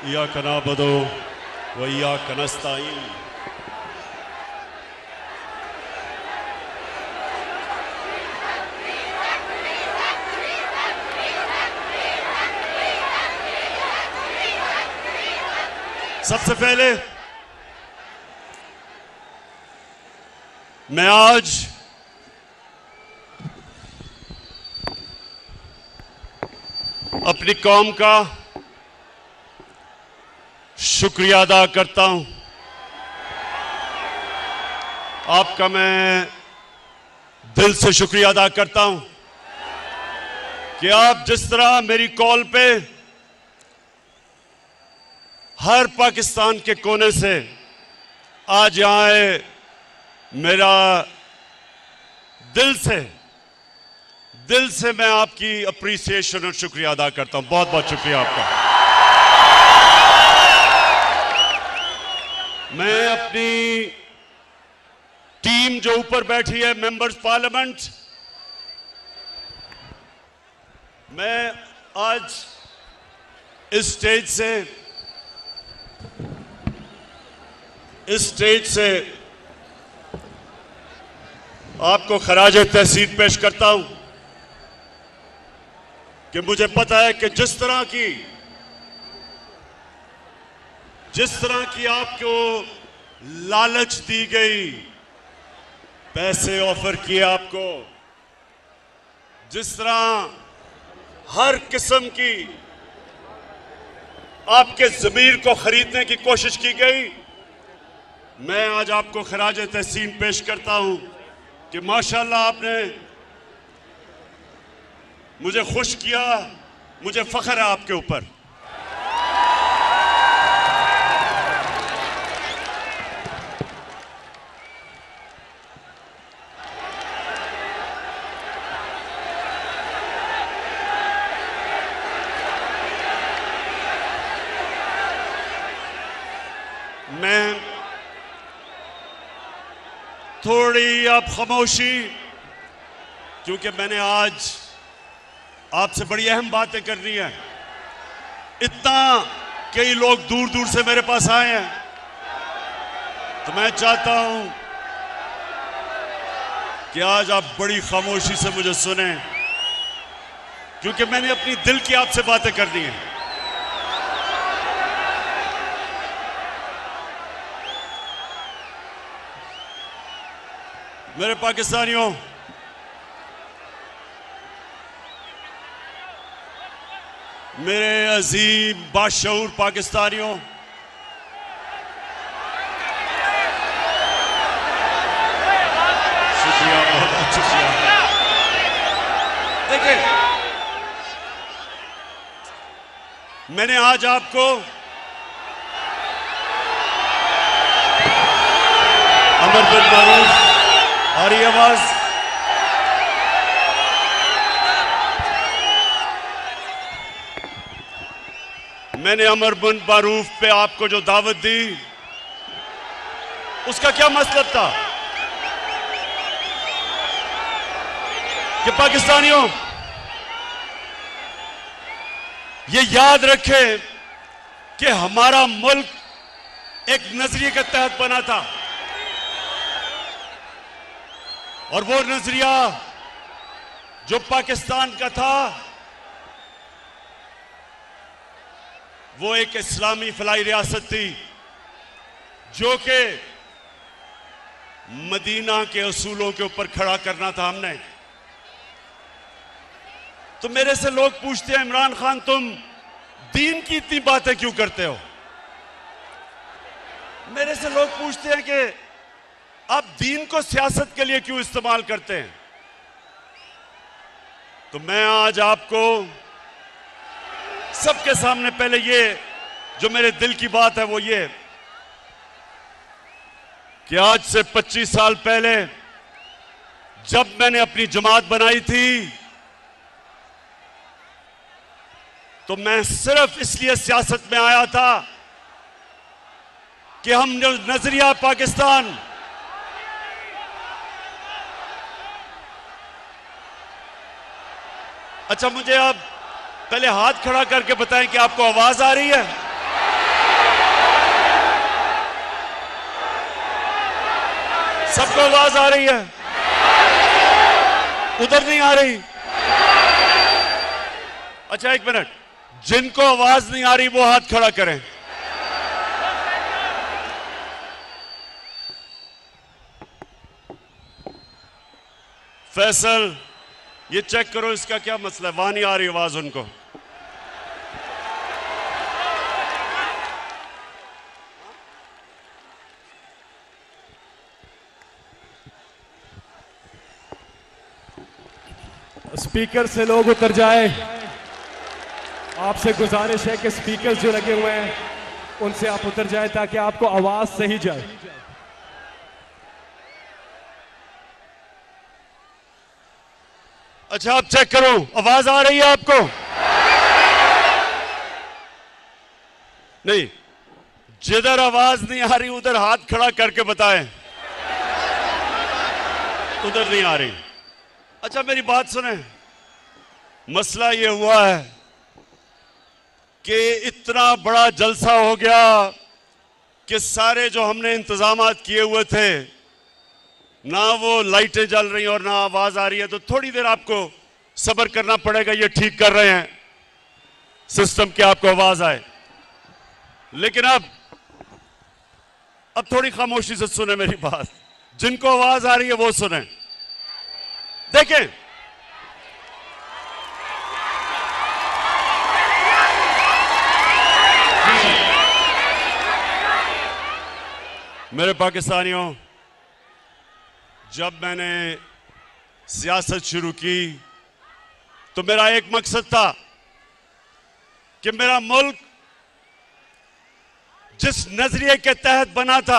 इय्याका नअबुदु व इय्याका नस्तईन। सबसे पहले मैं आज अपनी कौम का शुक्रिया अदा करता हूं। आपका मैं दिल से शुक्रिया अदा करता हूं कि आप जिस तरह मेरी कॉल पे हर पाकिस्तान के कोने से आज यहां आए, मेरा दिल से मैं आपकी अप्रिसिएशन और शुक्रिया अदा करता हूं। बहुत बहुत शुक्रिया आपका। मैं अपनी टीम जो ऊपर बैठी है, मेंबर्स पार्लियामेंट, मैं आज इस स्टेज से आपको खराज तहसीन पेश करता हूं कि मुझे पता है कि जिस तरह की आपको लालच दी गई, पैसे ऑफर किए आपको, जिस तरह हर किस्म की आपके ज़मीर को खरीदने की कोशिश की गई, मैं आज आपको खराज तहसीन पेश करता हूं कि माशाल्लाह आपने मुझे खुश किया। मुझे फख्र है आपके ऊपर। मैं थोड़ी अब खामोशी, क्योंकि मैंने आज आपसे बड़ी अहम बातें करनी है। इतना कई लोग दूर दूर से मेरे पास आए हैं, तो मैं चाहता हूं कि आज आप बड़ी खामोशी से मुझे सुने, क्योंकि मैंने अपनी दिल की आपसे बातें करनी है। मेरे पाकिस्तानियों, मेरे अजीम बाशऊर पाकिस्तानियों, शुक्रिया, बहुत शुक्रिया। देखिए, मैंने आज आपको अमर बिन मारूफ, आ रही आवाज, मैंने अमर बिन मारूफ पे आपको जो दावत दी, उसका क्या मतलब था कि पाकिस्तानियों ये याद रखें कि हमारा मुल्क एक नजरिए के तहत बना था, और वो नजरिया जो पाकिस्तान का था वो एक इस्लामी फलाई रियासत थी, जो कि मदीना के असूलों के ऊपर खड़ा करना था हमने। तो मेरे से लोग पूछते हैं, इमरान खान तुम दीन की इतनी बातें क्यों करते हो? मेरे से लोग पूछते हैं कि आप दीन को सियासत के लिए क्यों इस्तेमाल करते हैं? तो मैं आज आपको सबके सामने पहले ये जो मेरे दिल की बात है वो ये कि आज से 25 साल पहले जब मैंने अपनी जमात बनाई थी, तो मैं सिर्फ इसलिए सियासत में आया था कि हम जो नजरिया पाकिस्तान, अच्छा मुझे आप पहले हाथ खड़ा करके बताएं कि आपको आवाज आ रही है। सबको आवाज आ रही है? उधर नहीं आ रही? अच्छा एक मिनट, जिनको आवाज नहीं आ रही वो हाथ खड़ा करें। फैसल, ये चेक करो इसका क्या मसला है, वहां नहीं आ रही आवाज उनको। स्पीकर से लोग उतर जाए। आपसे गुजारिश है कि स्पीकर्स जो लगे हुए हैं उनसे आप उतर जाए ताकि आपको आवाज सही जाए। अच्छा आप चेक करो, आवाज आ रही है आपको? नहीं, जिधर आवाज नहीं आ रही उधर हाथ खड़ा करके बताएं। उधर नहीं आ रही। अच्छा मेरी बात सुने, मसला ये हुआ है कि इतना बड़ा जलसा हो गया कि सारे जो हमने इंतजामात किए हुए थे, ना वो लाइटें जल रही और ना आवाज आ रही है, तो थोड़ी देर आपको सब्र करना पड़ेगा। ये ठीक कर रहे हैं सिस्टम कि आपको आवाज आए, लेकिन अब थोड़ी खामोशी से सुने मेरी बात। जिनको आवाज आ रही है वो सुने। देखें, मेरे पाकिस्तानियों, जब मैंने सियासत शुरू की तो मेरा एक मकसद था कि मेरा मुल्क जिस नजरिए के तहत बना था,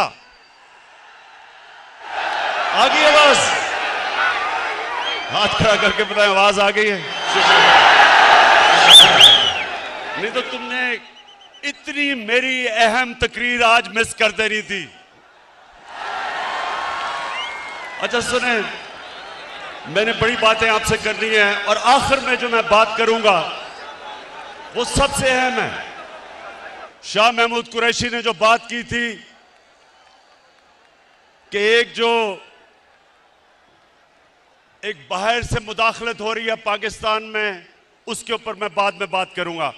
आ गई आवाज? हाथ खड़ा करके बताएं आवाज आ गई है? नहीं तो तुमने इतनी मेरी अहम तकरीर आज मिस कर देनी थी। अच्छा सुने, मैंने बड़ी बातें आपसे करनी है और आखिर में जो मैं बात करूंगा वो सबसे अहम है। शाह महमूद कुरैशी ने जो बात की थी कि एक बाहर से मुदाखलत हो रही है पाकिस्तान में, उसके ऊपर मैं बाद में बात करूंगा।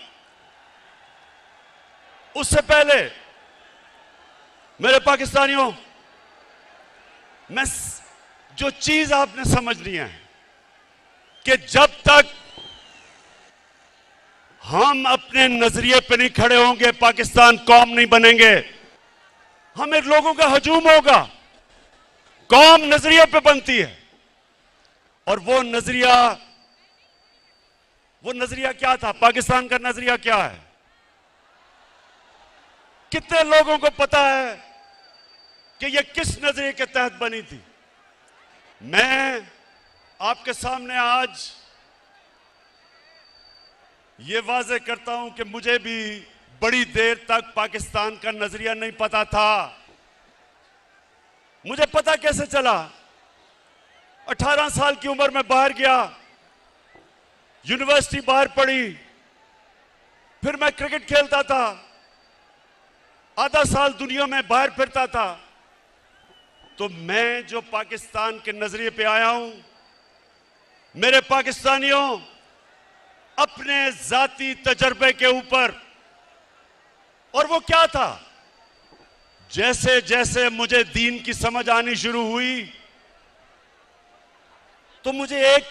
उससे पहले मेरे पाकिस्तानियों, मैं जो चीज आपने समझनी है कि जब तक हम अपने नजरिए पे नहीं खड़े होंगे पाकिस्तान कौम नहीं बनेंगे। हमें लोगों का हजूम होगा। कौम नजरिए पे बनती है और वो नजरिया क्या था? पाकिस्तान का नजरिया क्या है? कितने लोगों को पता है कि ये किस नजरिए के तहत बनी थी? मैं आपके सामने आज ये वाज़ेह करता हूं कि मुझे भी बड़ी देर तक पाकिस्तान का नजरिया नहीं पता था। मुझे पता कैसे चला? 18 साल की उम्र में बाहर गया, यूनिवर्सिटी बाहर पढ़ी, फिर मैं क्रिकेट खेलता था, आधा साल दुनिया में बाहर फिरता था। तो मैं जो पाकिस्तान के नजरिए पे आया हूं, मेरे पाकिस्तानियों, अपने जाती तजर्बे के ऊपर। और वो क्या था? जैसे जैसे मुझे दीन की समझ आनी शुरू हुई तो मुझे एक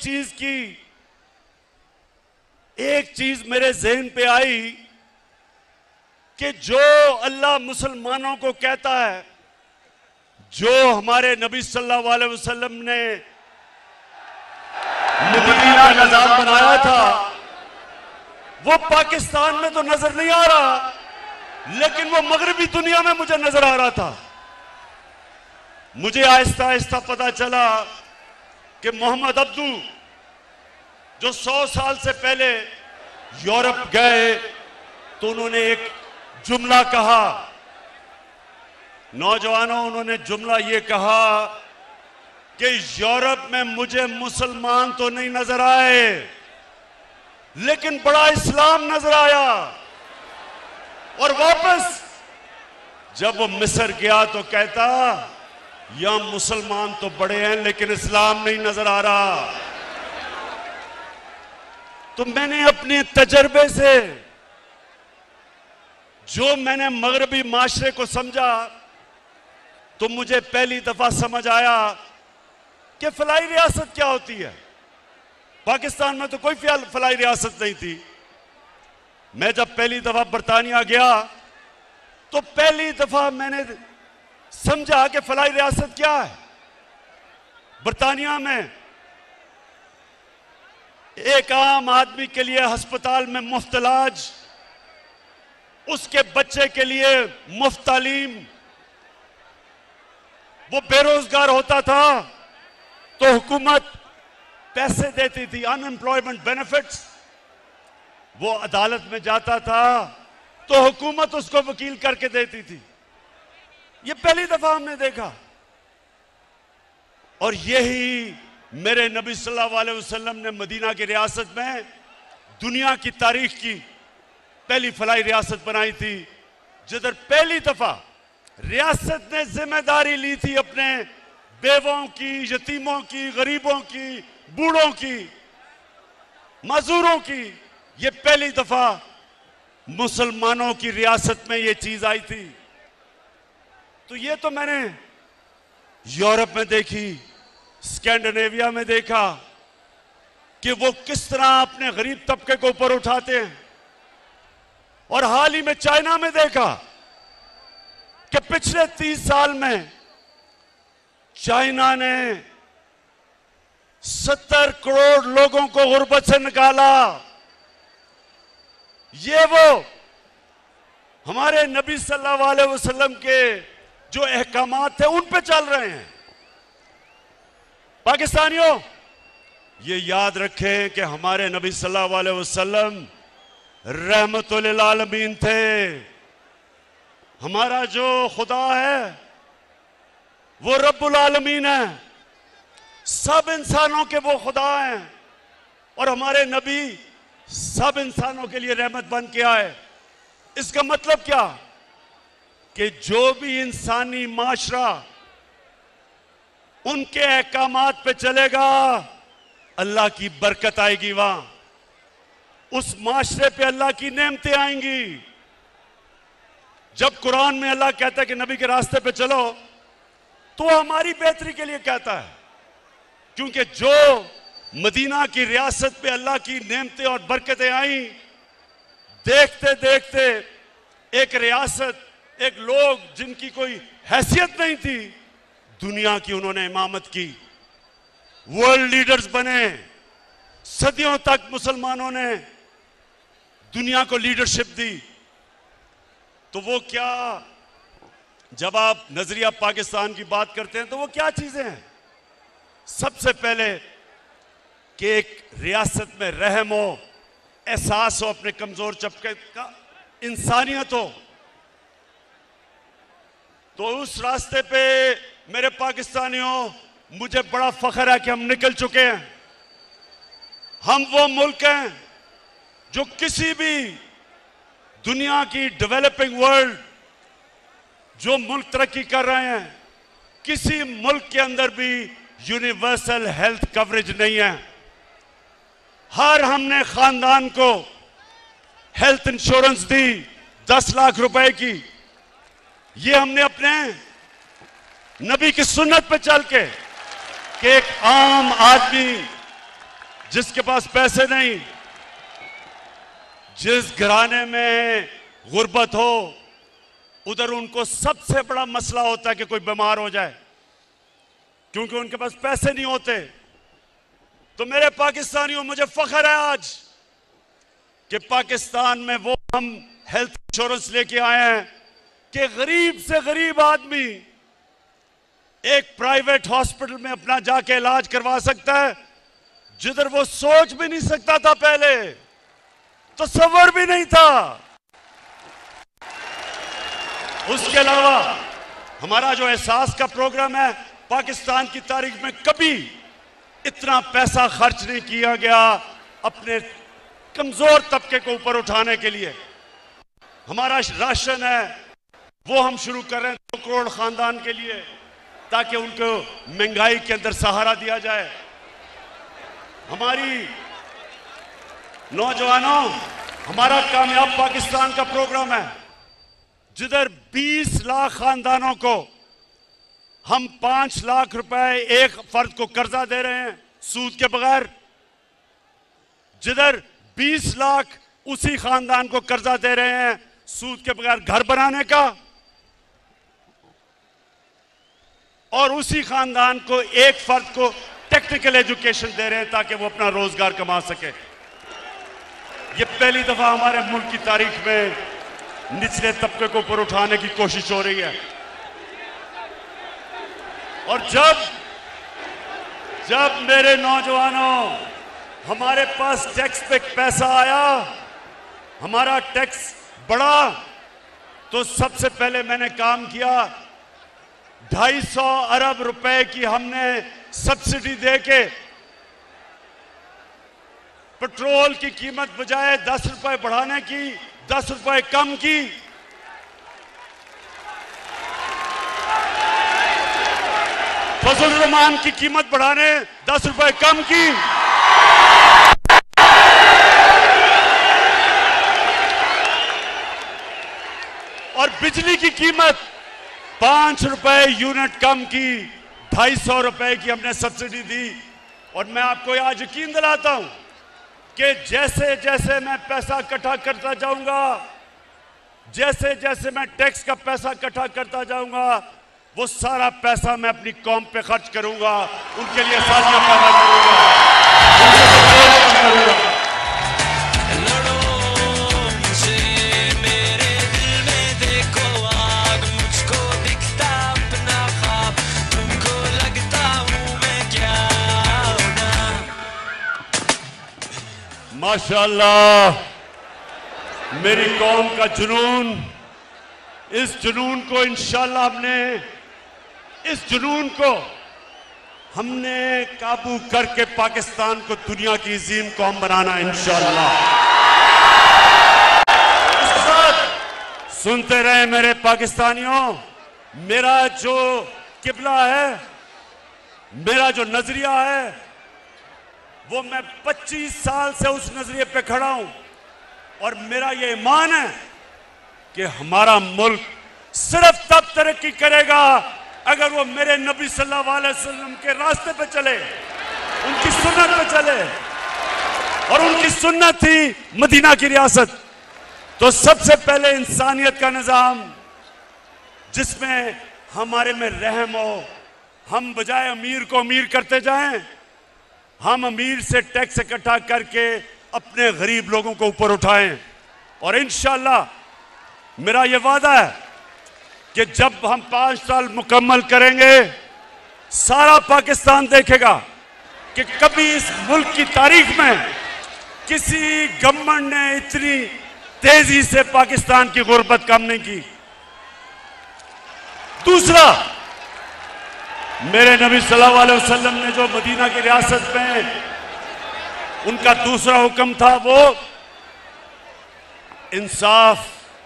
चीज मेरे ज़हन पे आई कि जो अल्लाह मुसलमानों को कहता है, जो हमारे नबी सल्लल्लाहु अलैहि वसल्लम ने मदीना का निजाम बनाया था, वो पाकिस्तान में तो नजर नहीं आ रहा, लेकिन वो मगरबी दुनिया में मुझे नजर आ रहा था। मुझे आहिस्ता आहिस्ता पता चला कि मोहम्मद अब्दू जो 100 साल से पहले यूरोप गए तो उन्होंने एक जुमला कहा। नौजवानों, उन्होंने जुमला ये कहा कि यूरोप में मुझे मुसलमान तो नहीं नजर आए, लेकिन बड़ा इस्लाम नजर आया। और वापस जब वो मिस्र गया तो कहता या मुसलमान तो बड़े हैं लेकिन इस्लाम नहीं नजर आ रहा। तो मैंने अपने तजर्बे से जो मैंने मगरबी माशरे को समझा, तो मुझे पहली दफा समझ आया कि फलाई रियासत क्या होती है। पाकिस्तान में तो कोई फलाई रियासत नहीं थी। मैं जब पहली दफा बरतानिया गया तो पहली दफा मैंने समझा कि फलाई रियासत क्या है। बरतानिया में एक आम आदमी के लिए अस्पताल में मुफ्त इलाज, उसके बच्चे के लिए मुफ्त तालीम। वो बेरोजगार होता था तो हुकूमत पैसे देती थी, अनएम्प्लॉयमेंट बेनिफिट्स। वो अदालत में जाता था तो हुकूमत उसको वकील करके देती थी। ये पहली दफा हमने देखा। और यही मेरे नबी सल्लल्लाहु अलैहि वसल्लम ने मदीना की रियासत में दुनिया की तारीख की पहली फलाई रियासत बनाई थी, जिधर पहली दफा रियासत ने जिम्मेदारी ली थी अपने बेवों की, यतीमों की, गरीबों की, बूढ़ों की, मजदूरों की। ये पहली दफा मुसलमानों की रियासत में ये चीज आई थी। तो ये तो मैंने यूरोप में देखी, स्कैंडिनेविया में देखा कि वो किस तरह अपने गरीब तबके को ऊपर उठाते हैं। और हाल ही में चाइना में देखा कि पिछले 30 साल में चाइना ने 70 करोड़ लोगों को गुर्बत से निकाला। ये वो हमारे नबी सल्लल्लाहु अलैहि वसल्लम के जो अहकामात थे उन पे चल रहे हैं। पाकिस्तानियों, ये याद रखें कि हमारे नबी सल्लल्लाहु अलैहि वसल्लम रहमतुल लिल आलमीन थे। हमारा जो खुदा है वो रब्बुल आलमीन है, सब इंसानों के वो खुदा हैं। और हमारे नबी सब इंसानों के लिए रहमत बन के आए। इसका मतलब क्या कि जो भी इंसानी माशरा उनके अहकामात पे चलेगा, अल्लाह की बरकत आएगी। वहां उस माशरे पे अल्लाह की नेमतें आएंगी। जब कुरान में अल्लाह कहता है कि नबी के रास्ते पे चलो, तो हमारी बेहतरी के लिए कहता है, क्योंकि जो मदीना की रियासत पे अल्लाह की नेमतें और बरकतें आई, देखते देखते एक रियासत, एक लोग जिनकी कोई हैसियत नहीं थी, दुनिया की उन्होंने इमामत की, वर्ल्ड लीडर्स बने। सदियों तक मुसलमानों ने दुनिया को लीडरशिप दी। तो वो क्या, जब आप नजरिया पाकिस्तान की बात करते हैं तो वो क्या चीजें हैं? सबसे पहले कि एक रियासत में रहम हो, एहसास हो अपने कमजोर तबके का, इंसानियत हो। तो उस रास्ते पे मेरे पाकिस्तानियों, मुझे बड़ा फख्र है कि हम निकल चुके हैं। हम वो मुल्क हैं जो किसी भी दुनिया की डेवलपिंग वर्ल्ड, जो मुल्क तरक्की कर रहे हैं, किसी मुल्क के अंदर भी यूनिवर्सल हेल्थ कवरेज नहीं है। हर हमने खानदान को हेल्थ इंश्योरेंस दी 10 लाख रुपए की। ये हमने अपने नबी की सुन्नत पे चल के कि एक आम आदमी जिसके पास पैसे नहीं, जिस घराने में गुर्बत हो, उधर उनको सबसे बड़ा मसला होता है कि कोई बीमार हो जाए, क्योंकि उनके पास पैसे नहीं होते। तो मेरे पाकिस्तानियों, मुझे फख्र है आज कि पाकिस्तान में वो हम हेल्थ इंश्योरेंस लेके आए हैं कि गरीब से गरीब आदमी एक प्राइवेट हॉस्पिटल में अपना जाके इलाज करवा सकता है, जिधर वो सोच भी नहीं सकता था, पहले तसव्वुर भी नहीं था। उसके अलावा हमारा जो एहसास का प्रोग्राम है, पाकिस्तान की तारीख में कभी इतना पैसा खर्च नहीं किया गया अपने कमजोर तबके को ऊपर उठाने के लिए। हमारा राशन है वो हम शुरू कर रहे हैं 2 करोड़ खानदान के लिए। ताकि उनको महंगाई के अंदर सहारा दिया जाए। हमारी नौजवानों, हमारा कामयाब पाकिस्तान का प्रोग्राम है, जिधर 20 लाख खानदानों को हम 5 लाख रुपए एक फर्द को कर्जा दे रहे हैं सूद के बगैर, जिधर 20 लाख उसी खानदान को कर्जा दे रहे हैं सूद के बगैर घर बनाने का, और उसी खानदान को एक फर्द को टेक्निकल एजुकेशन दे रहे हैं ताकि वो अपना रोजगार कमा सके। ये पहली दफा हमारे मुल्क की तारीख में निचले तबके को ऊपर उठाने की कोशिश हो रही है। और जब मेरे नौजवानों, हमारे पास टैक्स पे पैसा आया, हमारा टैक्स बढ़ा, तो सबसे पहले मैंने काम किया, 250 अरब रुपए की हमने सब्सिडी देके पेट्रोल की कीमत बजाय 10 रुपए बढ़ाने की 10 रुपए कम की। फजल रहमान की कीमत बढ़ाने 10 रुपए कम की। और बिजली की कीमत 5 रुपए यूनिट कम की, 250 रुपए की हमने सब्सिडी दी। और मैं आपको आज यकीन दिलाता हूं कि जैसे जैसे मैं पैसा इकट्ठा करता जाऊंगा, जैसे जैसे मैं टैक्स का पैसा इकट्ठा करता जाऊंगा, वो सारा पैसा मैं अपनी कौम पे खर्च करूंगा, उनके लिए आसानियां पैदा करूंगा। माशाअल्लाह, मेरी कौम का जुनून, इस जुनून को इंशाअल्लाह हमने काबू करके पाकिस्तान को दुनिया की अजीम कौम बनाना इंशाअल्लाह। इसके साथ सुनते रहे मेरे पाकिस्तानियों, मेरा जो किबला है, मेरा जो नजरिया है, वो मैं 25 साल से उस नजरिए पे खड़ा हूं। और मेरा ये ईमान है कि हमारा मुल्क सिर्फ तब तरक्की करेगा अगर वो मेरे नबी सल्लल्लाहु अलैहि वसल्लम के रास्ते पे चले, उनकी सुन्नत पे चले। और उनकी सुन्नत थी मदीना की रियासत। तो सबसे पहले इंसानियत का निजाम, जिसमें हमारे में रहम हो, हम बजाय अमीर को अमीर करते जाएं, हम अमीर से टैक्स इकट्ठा करके अपने गरीब लोगों को ऊपर उठाएं। और इंशाअल्लाह मेरा यह वादा है कि जब हम 5 साल मुकम्मल करेंगे, सारा पाकिस्तान देखेगा कि कभी इस मुल्क की तारीख में किसी गवर्नमेंट ने इतनी तेजी से पाकिस्तान की गुर्बत कम नहीं की। दूसरा, मेरे नबी सल्लल्लाहु अलैहि वसल्लम ने जो मदीना की रियासत में उनका दूसरा हुक्म था, वो इंसाफ,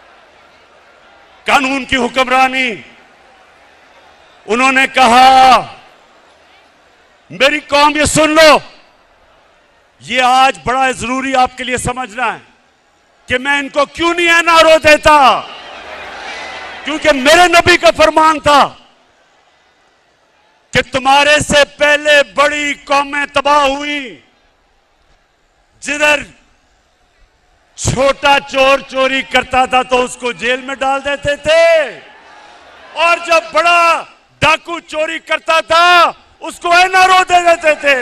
कानून की हुक्मरानी। उन्होंने कहा, मेरी कौम ये सुन लो, ये आज बड़ा जरूरी आपके लिए समझना है कि मैं इनको क्यों नहीं एनआरओ देता, क्योंकि मेरे नबी का फरमान था कि तुम्हारे से पहले बड़ी कौमें तबाह हुई, जिधर छोटा चोर चोरी करता था तो उसको जेल में डाल देते थे, और जब बड़ा डाकू चोरी करता था उसको एनआरओ दे देते थे।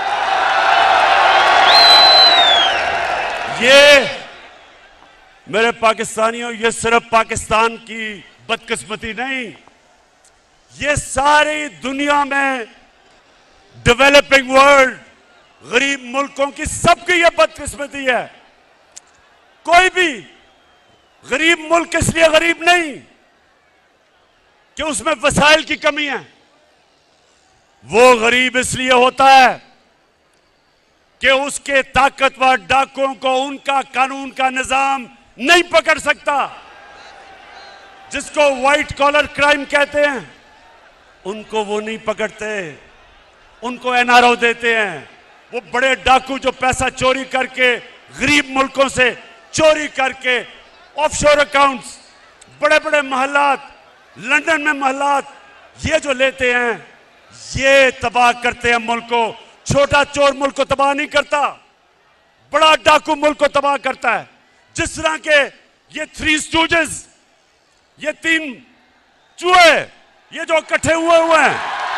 ये मेरे पाकिस्तानियों, ये सिर्फ पाकिस्तान की बदकिस्मती नहीं, ये सारी दुनिया में डेवलपिंग वर्ल्ड, गरीब मुल्कों की सबकी ये बदकिस्मती है। कोई भी गरीब मुल्क इसलिए गरीब नहीं कि उसमें वसाइल की कमी है, वो गरीब इसलिए होता है कि उसके ताकतवर डाकुओं को उनका कानून का निजाम नहीं पकड़ सकता, जिसको व्हाइट कॉलर क्राइम कहते हैं। उनको वो नहीं पकड़ते, उनको एनआरओ देते हैं। वो बड़े डाकू जो पैसा चोरी करके गरीब मुल्कों से चोरी करके ऑफशोर अकाउंट्स, बड़े बड़े महलात, लंदन में महलात ये जो लेते हैं, ये तबाह करते हैं मुल्क को। छोटा चोर मुल्क को तबाह नहीं करता, बड़ा डाकू मुल्क को तबाह करता है। जिस तरह के ये थ्री स्टूजेस, ये तीन चूहे, ये जो इकट्ठे हुए हैं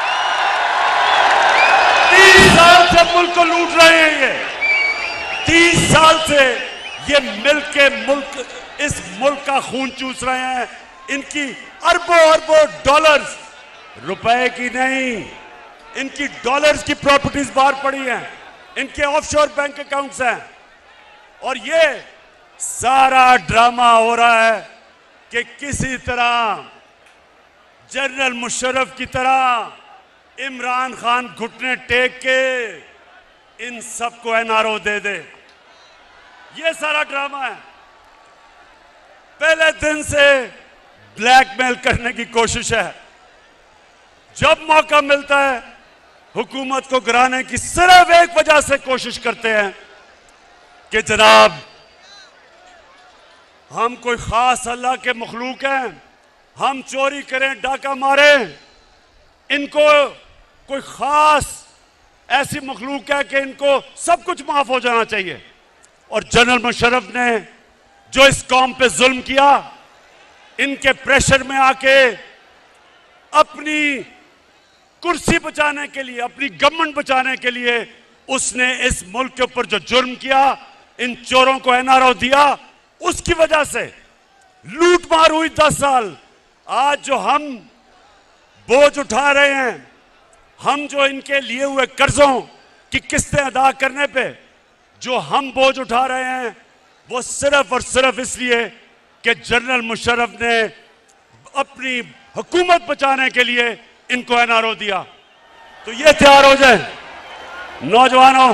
30 साल से मुल्क को लूट रहे हैं। ये 30 साल से ये मिलके मुल्क, इस मुल्क का खून चूस रहे हैं। इनकी अरबों अरबों डॉलर्स, रुपए की नहीं, इनकी डॉलर्स की प्रॉपर्टीज बाहर पड़ी हैं, इनके ऑफशोर बैंक अकाउंट्स हैं। और ये सारा ड्रामा हो रहा है कि किसी तरह जनरल मुशर्रफ की तरह इमरान खान घुटने टेक के इन सबको एनआरओ दे दे। ये सारा ड्रामा है। पहले दिन से ब्लैकमेल करने की कोशिश है। जब मौका मिलता है हुकूमत को गिराने की सिर्फ एक वजह से कोशिश करते हैं कि जनाब हम कोई खास अल्लाह के मखलूक हैं, हम चोरी करें, डाका मारें, इनको कोई खास ऐसी मखलूक है कि इनको सब कुछ माफ हो जाना चाहिए। और जनरल मुशर्रफ ने जो इस कौम पे जुल्म किया, इनके प्रेशर में आके अपनी कुर्सी बचाने के लिए, अपनी गवर्नमेंट बचाने के लिए उसने इस मुल्क के ऊपर जो जुर्म किया, इन चोरों को एनआरओ दिया, उसकी वजह से लूट मार हुई 10 साल। आज जो हम बोझ उठा रहे हैं, हम जो इनके लिए हुए कर्जों की किस्तें अदा करने पे जो हम बोझ उठा रहे हैं, वो सिर्फ और सिर्फ इसलिए कि जनरल मुशर्रफ ने अपनी हुकूमत बचाने के लिए इनको एनआरओ दिया। तो ये तैयार हो जाए नौजवानों,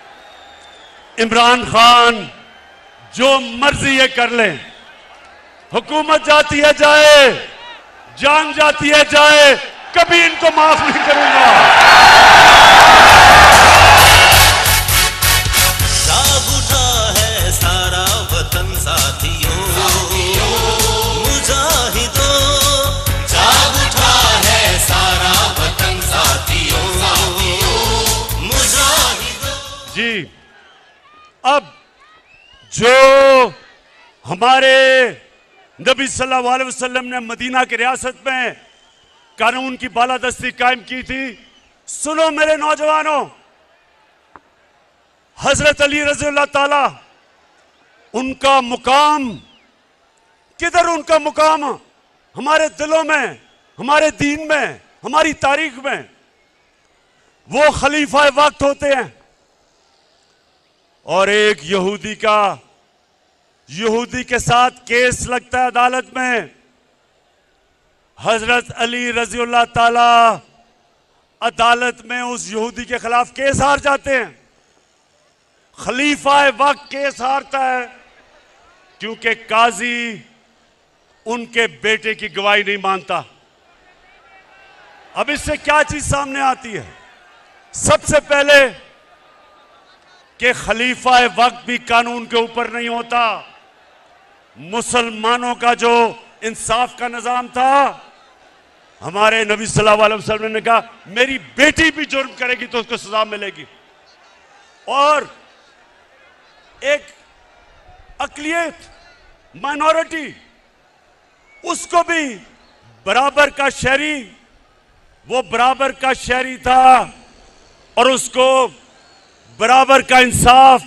इमरान खान जो मर्जी ये कर ले, हुकूमत जाती है जाए, जान जाती है जाए, कभी इनको माफ नहीं करूंगा। जाग उठा है सारा वतन साथियों, मुजाहिदों, जाग उठा है सारा वतन साथियों, मुजाहिदों। जी, अब जो हमारे नबी सल्लल्लाहु अलैहि वसल्लम ने मदीना की रियासत में कानून की बालादस्ती कायम की थी, सुनो मेरे नौजवानों, हजरत अली रज़ियल्लाहु ताला, उनका मुकाम किधर? उनका मुकाम हमारे दिलों में, हमारे दीन में, हमारी तारीख में। वो खलीफा वक्त होते हैं। और एक यहूदी के साथ केस लगता है अदालत में। हजरत अली रज़ियल्लाहु ताला अदालत में उस यहूदी के खिलाफ केस हार जाते हैं। खलीफा वक्त केस हारता है क्योंकि काजी उनके बेटे की गवाही नहीं मानता। अब इससे क्या चीज सामने आती है? सबसे पहले कि खलीफा वक्त भी कानून के ऊपर नहीं होता। मुसलमानों का जो इंसाफ का निजाम था, हमारे नबी सल्लल्लाहु अलैहि वसल्लम ने कहा मेरी बेटी भी जुर्म करेगी तो उसको सजा मिलेगी। और एक अकलियत, माइनॉरिटी, उसको भी बराबर का शहरी, वो बराबर का शहरी था और उसको बराबर का इंसाफ,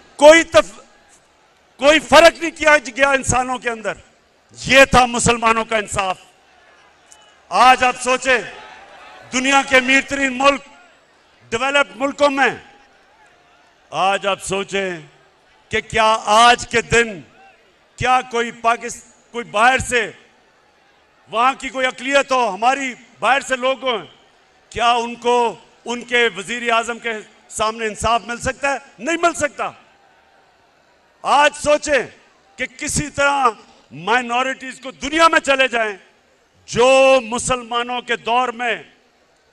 कोई फर्क नहीं किया गया इंसानों के अंदर। ये था मुसलमानों का इंसाफ। आज आप सोचें, दुनिया के अमीर तरीन मुल्क, डेवलप्ड मुल्कों में, आज आप सोचें कि क्या आज के दिन क्या कोई बाहर से, वहां की कोई अकलियत हो, हमारी बाहर से लोग हों, क्या उनको उनके वजीर आजम के सामने इंसाफ मिल सकता है? नहीं मिल सकता। आज सोचें कि किसी तरह माइनॉरिटीज को दुनिया में चले जाएं, जो मुसलमानों के दौर में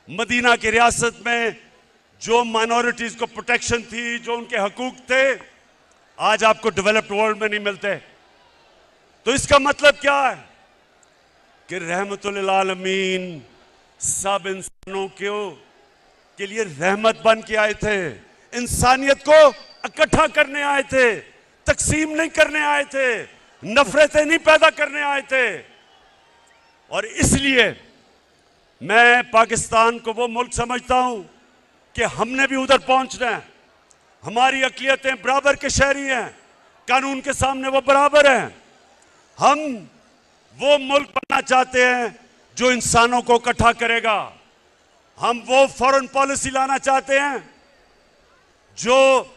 मदीना की रियासत में जो माइनॉरिटीज को प्रोटेक्शन थी, जो उनके हकूक थे, आज आपको डेवलप्ड वर्ल्ड में नहीं मिलते। तो इसका मतलब क्या है कि रहमतुल लिल आलमीन सब इंसानों के लिए रहमत बन के आए थे, इंसानियत को इकट्ठा करने आए थे, तकसीम नहीं करने आए थे, नफरतें नहीं पैदा करने आए थे। और इसलिए मैं पाकिस्तान को वो मुल्क समझता हूं कि हमने भी उधर पहुंचना है। हमारी अक़लियतें बराबर के शहरी हैं, कानून के सामने वो बराबर हैं। हम वो मुल्क बनना चाहते हैं जो इंसानों को इकट्ठा करेगा। हम वो फॉरेन पॉलिसी लाना चाहते हैं जो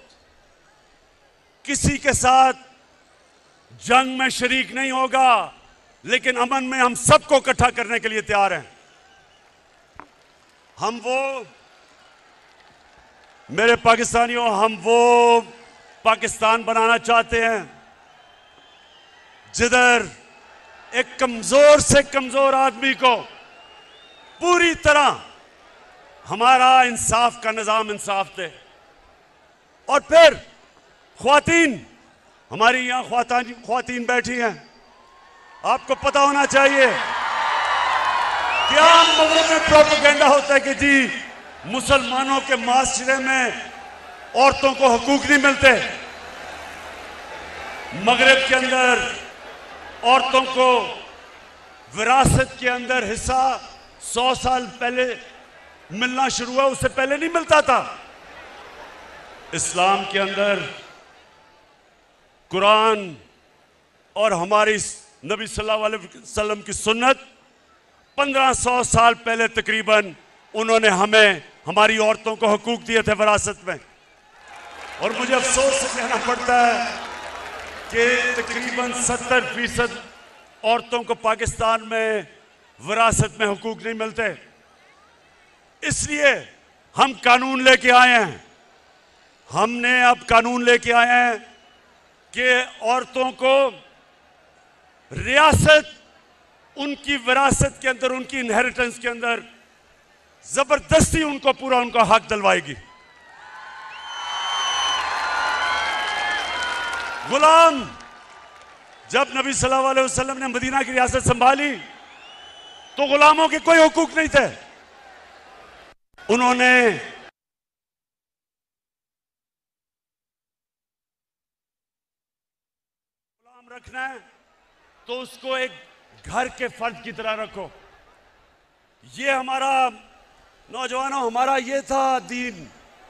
किसी के साथ जंग में शरीक नहीं होगा, लेकिन अमन में हम सबको इकट्ठा करने के लिए तैयार हैं। हम वो, मेरे पाकिस्तानियों, हम वो पाकिस्तान बनाना चाहते हैं जिधर एक कमजोर से कमजोर आदमी को पूरी तरह हमारा इंसाफ का निजाम इंसाफ दे। और फिर ख्वातीन, हमारी यहां ख्वातीन बैठी हैं, आपको पता होना चाहिए क्या मगरब में प्रोपेगेंडा होता है कि जी मुसलमानों के माशरे में औरतों को हकूक नहीं मिलते। मगरब के अंदर औरतों को विरासत के अंदर हिस्सा 100 साल पहले मिलना शुरू हुआ, उससे पहले नहीं मिलता था। इस्लाम के अंदर कुरान और हमारी नबी सल्लल्लाहु अलैहि वसल्लम की सुन्नत 1500 साल पहले तकरीबन उन्होंने हमें, हमारी औरतों को हकूक दिए थे विरासत में। और मुझे अफसोस से कहना पड़ता है कि तकरीबन 70% औरतों को पाकिस्तान में विरासत में हकूक नहीं मिलते। इसलिए हम कानून लेके आए हैं, हमने अब कानून लेके आए हैं कि औरतों को रियासत, उनकी विरासत के अंदर, उनकी इनहेरिटेंस के अंदर जबरदस्ती उनको पूरा उनका हक दिलवाएगी। गुलाम, जब नबी सल्लल्लाहु अलैहि वसल्लम ने मदीना की रियासत संभाली तो गुलामों के कोई हुकूक नहीं थे। उन्होंने गुलाम रखना है तो उसको एक घर के फर्द की तरह रखो। ये हमारा, नौजवानों, हमारा ये था दीन।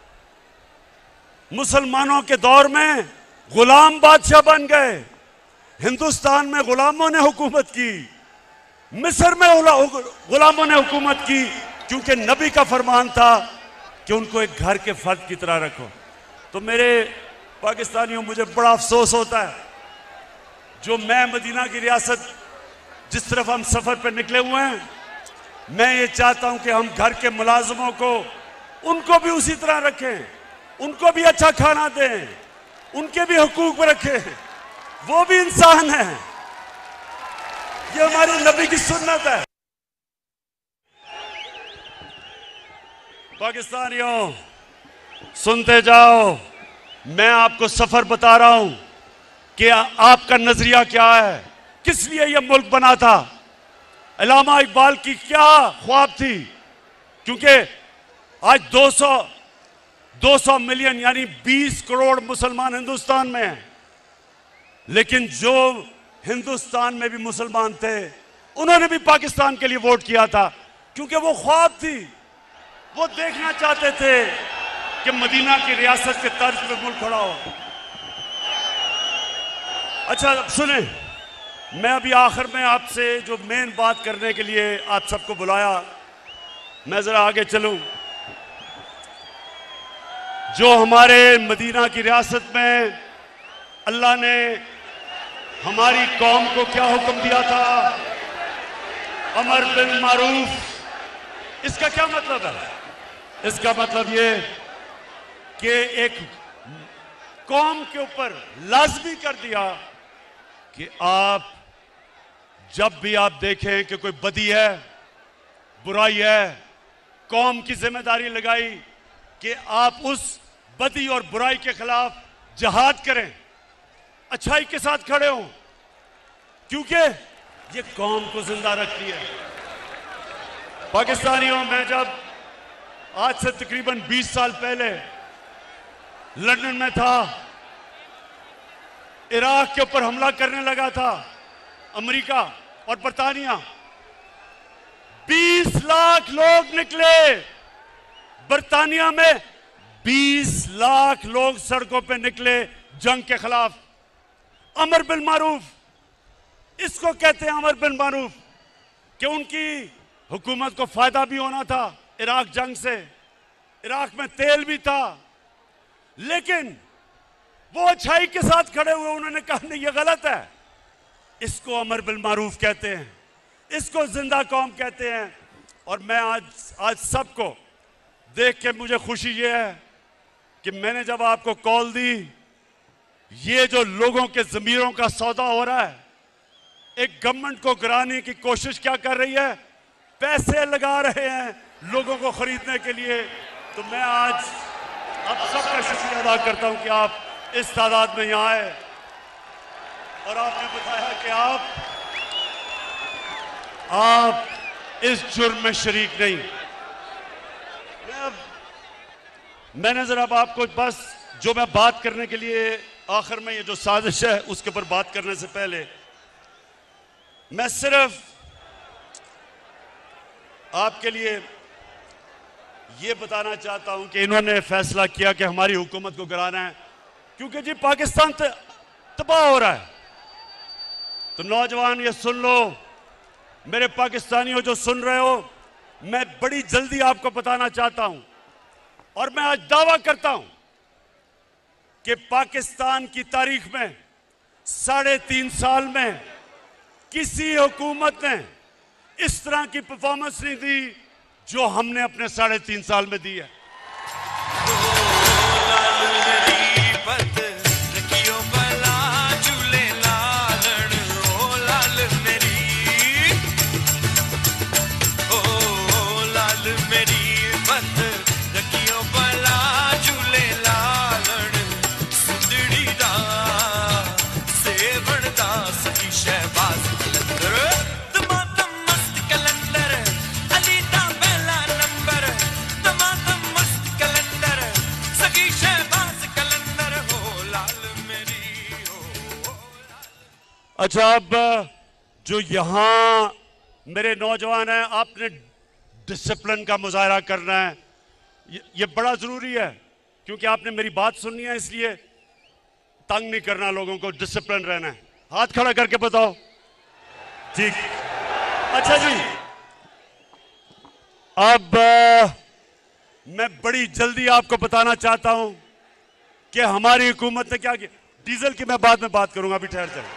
मुसलमानों के दौर में गुलाम बादशाह बन गए, हिंदुस्तान में गुलामों ने हुकूमत की, मिस्र में गुलामों ने हुकूमत की, क्योंकि नबी का फरमान था कि उनको एक घर के फर्द की तरह रखो। तो मेरे पाकिस्तानियों, मुझे बड़ा अफसोस होता है जो मैं मदीना की रियासत जिस तरफ हम सफर पर निकले हुए हैं, मैं ये चाहता हूं कि हम घर के मुलाजमों को, उनको भी उसी तरह रखें, उनको भी अच्छा खाना दें, उनके भी हुकूक रखें, वो भी इंसान है। ये हमारी नबी की सुन्नत है। पाकिस्तानियों, सुनते जाओ, मैं आपको सफर बता रहा हूं कि आपका नजरिया क्या है, किस लिए यह मुल्क बना था, अल्लामा इकबाल की क्या ख्वाब थी। क्योंकि आज 200 मिलियन यानी 20 करोड़ मुसलमान हिंदुस्तान में हैं, लेकिन जो हिंदुस्तान में भी मुसलमान थे उन्होंने भी पाकिस्तान के लिए वोट किया था, क्योंकि वो ख्वाब थी, वो देखना चाहते थे कि मदीना की रियासत के तर्ज पे मुल्क खड़ा हो। अच्छा सुने, मैं अभी आखिर में आपसे जो मेन बात करने के लिए आप सबको बुलाया, मैं जरा आगे चलूं। जो हमारे मदीना की रियासत में अल्लाह ने हमारी कौम को क्या हुक्म दिया था, अमर बिल मारूफ, इसका क्या मतलब है? इसका मतलब ये कि एक कौम के ऊपर लाजमी कर दिया कि आप जब भी आप देखें कि कोई बदी है, बुराई है, कौम की जिम्मेदारी लगाई कि आप उस बदी और बुराई के खिलाफ जिहाद करें, अच्छाई के साथ खड़े हों, क्योंकि ये कौम को जिंदा रखती है। पाकिस्तानियों, मैं जब आज से तकरीबन 20 साल पहले लंदन में था, इराक के ऊपर हमला करने लगा था अमेरिका और बरतानिया, 20 लाख लोग निकले। बरतानिया में 20 लाख लोग सड़कों पे निकले जंग के खिलाफ। अमर बिल मारूफ, इसको कहते हैं अमर बिल मारूफ, कि उनकी हुकूमत को फायदा भी होना था इराक जंग से, इराक में तेल भी था, लेकिन वो अच्छाई के साथ खड़े हुए। उन्होंने कहा नहीं, ये गलत है। इसको अमर बिल मारूफ कहते हैं, इसको जिंदा कौम कहते हैं। और मैं आज सबको देख के मुझे खुशी ये है कि मैंने जब आपको कॉल दी, ये जो लोगों के ज़मीरों का सौदा हो रहा है, एक गवर्नमेंट को गिराने की कोशिश क्या कर रही है, पैसे लगा रहे हैं लोगों को खरीदने के लिए। तो मैं आज आप सबका शुक्रिया अदा करता हूं कि आप इस तादाद में यहां आए और आपने बताया कि आप इस जुर्म में शरीक नहीं। मैंने जरा आपको बस जो मैं बात करने के लिए आखिर में, ये जो साजिश है उसके ऊपर बात करने से पहले मैं सिर्फ आपके लिए ये बताना चाहता हूं कि इन्होंने फैसला किया कि हमारी हुकूमत को गिराना है, क्योंकि जी पाकिस्तान तबाह हो रहा है। तो नौजवान ये सुन लो, मेरे पाकिस्तानियों जो सुन रहे हो, मैं बड़ी जल्दी आपको बताना चाहता हूं और मैं आज दावा करता हूं कि पाकिस्तान की तारीख में 3.5 साल में किसी हुकूमत ने इस तरह की परफॉर्मेंस नहीं दी जो हमने अपने 3.5 साल में दी है। अच्छा, अब जो यहां मेरे नौजवान हैं, आपने डिसिप्लिन का मुजाहरा करना है, ये बड़ा जरूरी है, क्योंकि आपने मेरी बात सुननी है, इसलिए तंग नहीं करना लोगों को, डिसिप्लिन रहना है। हाथ खड़ा करके बताओ। ठीक, अच्छा जी, अब मैं बड़ी जल्दी आपको बताना चाहता हूं कि हमारी हुकूमत ने क्या किया। डीजल की मैं बाद में बात करूंगा, अभी ठहर जाए।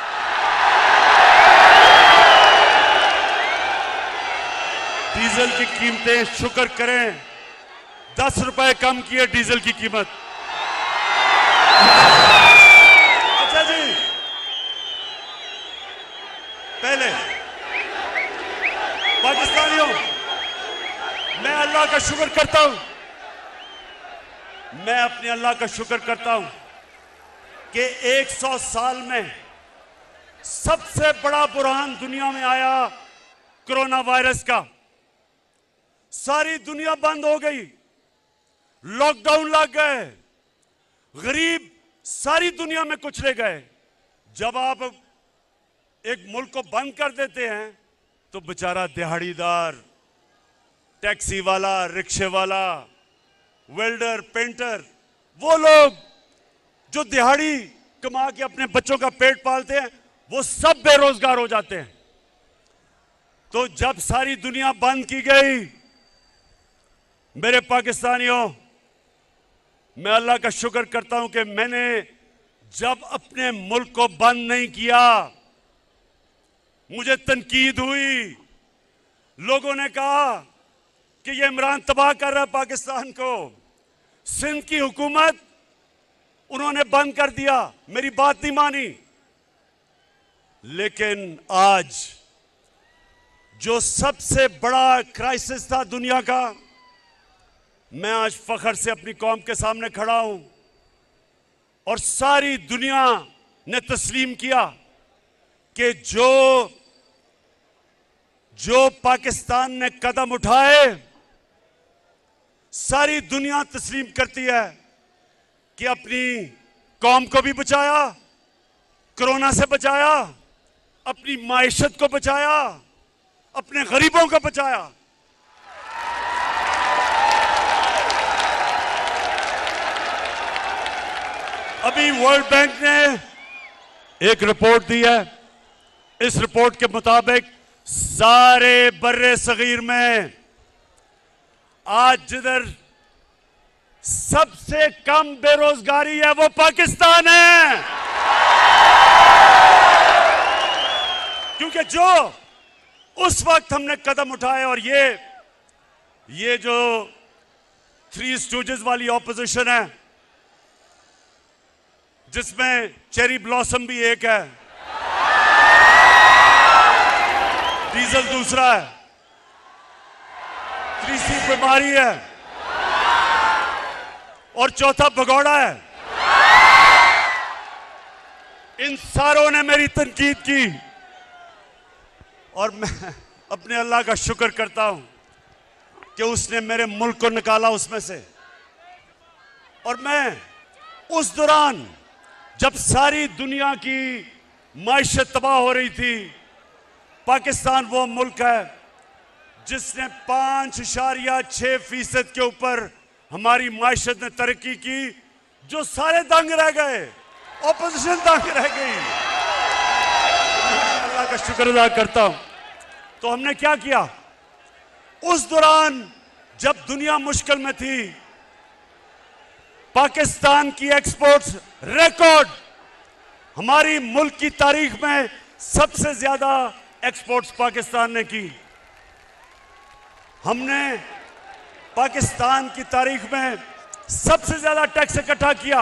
डीजल की कीमतें, शुक्र करें, 10 रुपए कम किए डीजल की कीमत। अच्छा जी, पहले पाकिस्तानियों, मैं अल्लाह का शुक्र करता हूं, मैं अपने अल्लाह का शुक्र करता हूं कि 100 साल में सबसे बड़ा बुरहान दुनिया में आया कोरोना वायरस का। सारी दुनिया बंद हो गई, लॉकडाउन लग गए, गरीब सारी दुनिया में कुचले गए। जब आप एक मुल्क को बंद कर देते हैं तो बेचारा दिहाड़ीदार, टैक्सी वाला, रिक्शे वाला, वेल्डर, पेंटर, वो लोग जो दिहाड़ी कमा के अपने बच्चों का पेट पालते हैं, वो सब बेरोजगार हो जाते हैं। तो जब सारी दुनिया बंद की गई, मेरे पाकिस्तानियों, मैं अल्लाह का शुक्र करता हूं कि मैंने जब अपने मुल्क को बंद नहीं किया, मुझे तनकीद हुई, लोगों ने कहा कि ये इमरान तबाह कर रहा है पाकिस्तान को। सिंध की हुकूमत उन्होंने बंद कर दिया, मेरी बात नहीं मानी। लेकिन आज जो सबसे बड़ा क्राइसिस था दुनिया का, मैं आज फख्र से अपनी कौम के सामने खड़ा हूं और सारी दुनिया ने तस्लीम किया कि जो पाकिस्तान ने कदम उठाए, सारी दुनिया तस्लीम करती है कि अपनी कौम को भी बचाया, कोरोना से बचाया, अपनी माइशत को बचाया, अपने गरीबों को बचाया। अभी वर्ल्ड बैंक ने एक रिपोर्ट दी है। इस रिपोर्ट के मुताबिक सारे बर्रे सगीर में आज जिधर सबसे कम बेरोजगारी है वो पाकिस्तान है, क्योंकि जो उस वक्त हमने कदम उठाए और ये जो थ्री स्टूजेस वाली ऑपोजिशन है, जिसमें चेरी ब्लॉसम भी एक है, डीजल दूसरा है, तीसरी बीमारी है और चौथा भगौड़ा है, इन सारों ने मेरी तनकीद की और मैं अपने अल्लाह का शुक्र करता हूं कि उसने मेरे मुल्क को निकाला उसमें से। और मैं उस दौरान जब सारी दुनिया की माइशत तबाह हो रही थी, पाकिस्तान वो मुल्क है जिसने 5.6% के ऊपर हमारी माइशत ने तरक्की की, जो सारे दंग रह गए, ऑपोजिशन दंग रह गई। अल्लाह का शुक्र अदा करता हूं। तो हमने क्या किया उस दौरान जब दुनिया मुश्किल में थी? पाकिस्तान की एक्सपोर्ट्स रिकॉर्ड, हमारी मुल्क की तारीख में सबसे ज्यादा एक्सपोर्ट्स पाकिस्तान ने की। हमने पाकिस्तान की तारीख में सबसे ज्यादा टैक्स इकट्ठा किया।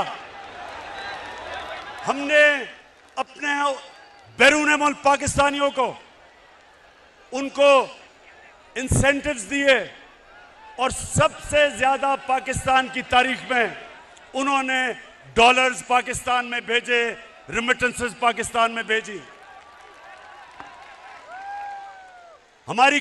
हमने अपने बैरून मुल्क पाकिस्तानियों को उनको इंसेंटिव्स दिए और सबसे ज्यादा पाकिस्तान की तारीख में उन्होंने डॉलर्स पाकिस्तान में भेजे, रिमिटेंसेस पाकिस्तान में भेजी। हमारी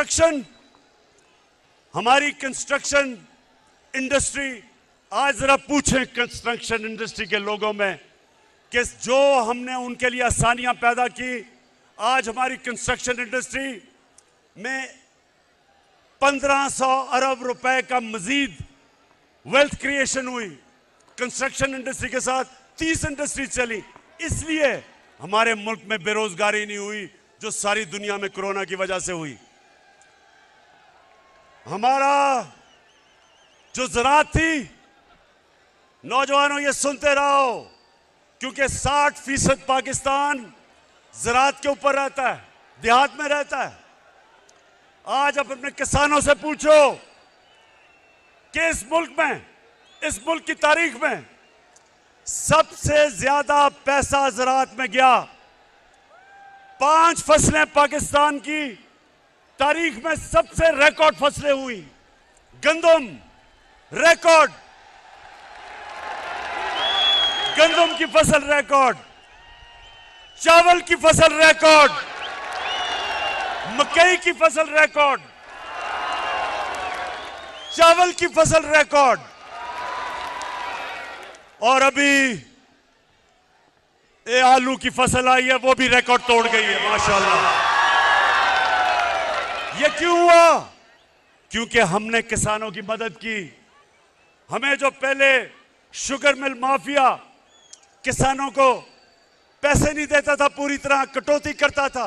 कंस्ट्रक्शन इंडस्ट्री, आज जरा पूछें कंस्ट्रक्शन इंडस्ट्री के लोगों में कि जो हमने उनके लिए आसानियां पैदा की, आज हमारी कंस्ट्रक्शन इंडस्ट्री में 1500 अरब रुपए का मजीद वेल्थ क्रिएशन हुई। कंस्ट्रक्शन इंडस्ट्री के साथ 30 इंडस्ट्री चली, इसलिए हमारे मुल्क में बेरोजगारी नहीं हुई जो सारी दुनिया में कोरोना की वजह से हुई। हमारा जो ज़राअत थी, नौजवानों ये सुनते रहो, क्योंकि 60% पाकिस्तान ज़राअत के ऊपर रहता है, देहात में रहता है। आज आप अपने किसानों से पूछो कि इस मुल्क की तारीख में सबसे ज्यादा पैसा ज़राअत में गया। 5 फसलें पाकिस्तान की तारीख में सबसे रिकॉर्ड फसलें हुई। गंदम रिकॉर्ड, गंदम की फसल रिकॉर्ड, चावल की फसल रिकॉर्ड, मकई की फसल रिकॉर्ड, चावल की फसल रिकॉर्ड, और अभी ये आलू की फसल आई है वो भी रिकॉर्ड तोड़ गई है माशाल्लाह। ये क्यों हुआ? क्योंकि हमने किसानों की मदद की। हमें जो पहले शुगर मिल माफिया किसानों को पैसे नहीं देता था, पूरी तरह कटौती करता था,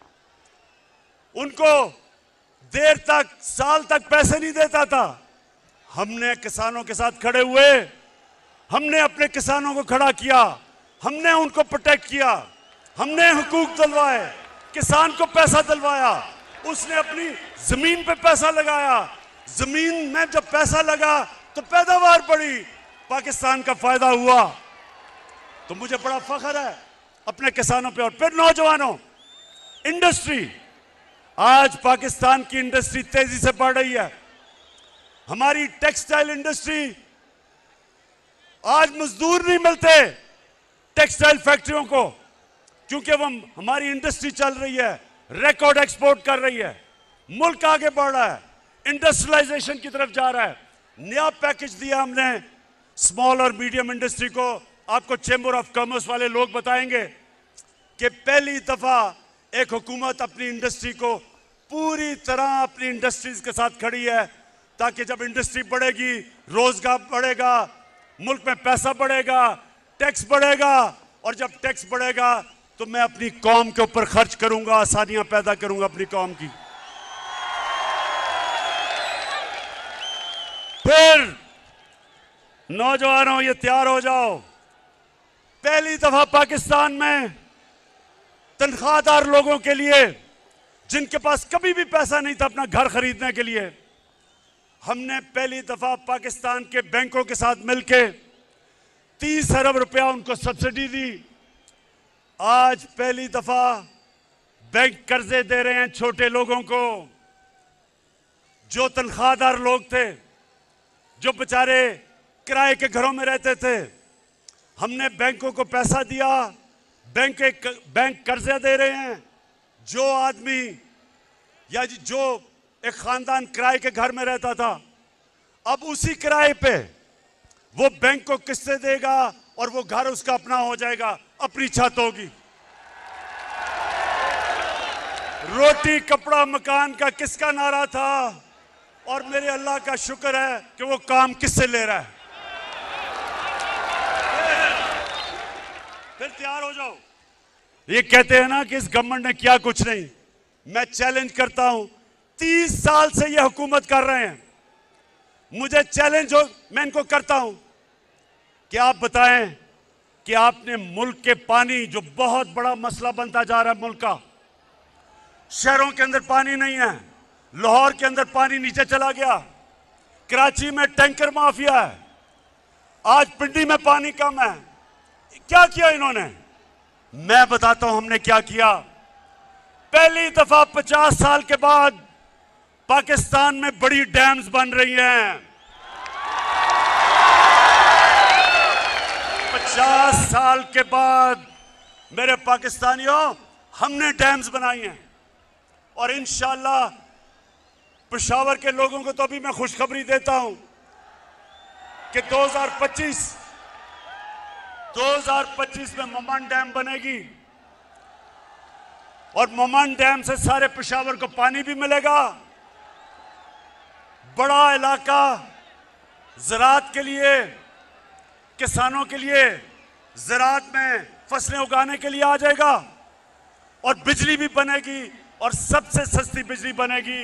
उनको देर तक, साल तक पैसे नहीं देता था, हमने किसानों के साथ खड़े हुए, हमने अपने किसानों को खड़ा किया, हमने उनको प्रोटेक्ट किया, हमने हुकूक दिलवाए, किसान को पैसा दिलवाया, उसने अपनी जमीन पे पैसा लगाया, जमीन में जब पैसा लगा तो पैदावार बढ़ी, पाकिस्तान का फायदा हुआ। तो मुझे बड़ा फख्र है अपने किसानों पे। और फिर नौजवानों, इंडस्ट्री, आज पाकिस्तान की इंडस्ट्री तेजी से बढ़ रही है। हमारी टेक्सटाइल इंडस्ट्री, आज मजदूर नहीं मिलते टेक्सटाइल फैक्ट्रियों को, क्योंकि वो हमारी इंडस्ट्री चल रही है, रिकॉर्ड एक्सपोर्ट कर रही है, मुल्क आगे बढ़ रहा है, इंडस्ट्रियलाइजेशन की तरफ जा रहा है। नया पैकेज दिया हमने स्मॉल और मीडियम इंडस्ट्री को। आपको चेंबर ऑफ कॉमर्स वाले लोग बताएंगे कि पहली दफा एक हुकूमत अपनी इंडस्ट्री को पूरी तरह अपनी इंडस्ट्रीज के साथ खड़ी है, ताकि जब इंडस्ट्री बढ़ेगी, रोजगार बढ़ेगा, मुल्क में पैसा बढ़ेगा, टैक्स बढ़ेगा, और जब टैक्स बढ़ेगा तो मैं अपनी कौम के ऊपर खर्च करूंगा, आसानियां पैदा करूंगा अपनी कौम की। फिर नौजवानों, ये तैयार हो जाओ, पहली दफा पाकिस्तान में तनख्वाहदार लोगों के लिए, जिनके पास कभी भी पैसा नहीं था अपना घर खरीदने के लिए, हमने पहली दफा पाकिस्तान के बैंकों के साथ मिलके 30 अरब रुपया उनको सब्सिडी दी। आज पहली दफा बैंक कर्जे दे रहे हैं छोटे लोगों को, जो तनख्वाहदार लोग थे, जो बेचारे किराए के घरों में रहते थे। हमने बैंकों को पैसा दिया, बैंक कर्जे दे रहे हैं। जो आदमी या जो एक खानदान किराए के घर में रहता था, अब उसी किराए पे वो बैंक को किस्तें देगा और वो घर उसका अपना हो जाएगा, अपनी छत होगी। रोटी कपड़ा मकान का किसका नारा था, और मेरे अल्लाह का शुक्र है कि वो काम किससे ले रहा है। फिर तैयार हो जाओ। ये कहते हैं ना कि इस गवर्नमेंट ने किया कुछ नहीं। मैं चैलेंज करता हूं, 30 साल से ये हुकूमत कर रहे हैं, मुझे चैलेंज हो, मैं इनको करता हूं कि आप बताएं कि आपने मुल्क के पानी, जो बहुत बड़ा मसला बनता जा रहा है मुल्क का, शहरों के अंदर पानी नहीं है, लाहौर के अंदर पानी नीचे चला गया, कराची में टैंकर माफिया है, आज पिंडी में पानी कम है। क्या किया इन्होंने? मैं बताता हूं हमने क्या किया। पहली दफा 50 साल के बाद पाकिस्तान में बड़ी डैम्स बन रही हैं। 50 साल के बाद मेरे पाकिस्तानियों, हमने डैम्स बनाई हैं, और इंशाअल्लाह पेशावर के लोगों को तो अभी मैं खुशखबरी देता हूं कि 2025 में ममान डैम बनेगी, और ममान डैम से सारे पेशावर को पानी भी मिलेगा। बड़ा इलाका ज़राअत के लिए, किसानों के लिए ज़राअत में फसलें उगाने के लिए आ जाएगा, और बिजली भी बनेगी, और सबसे सस्ती बिजली बनेगी।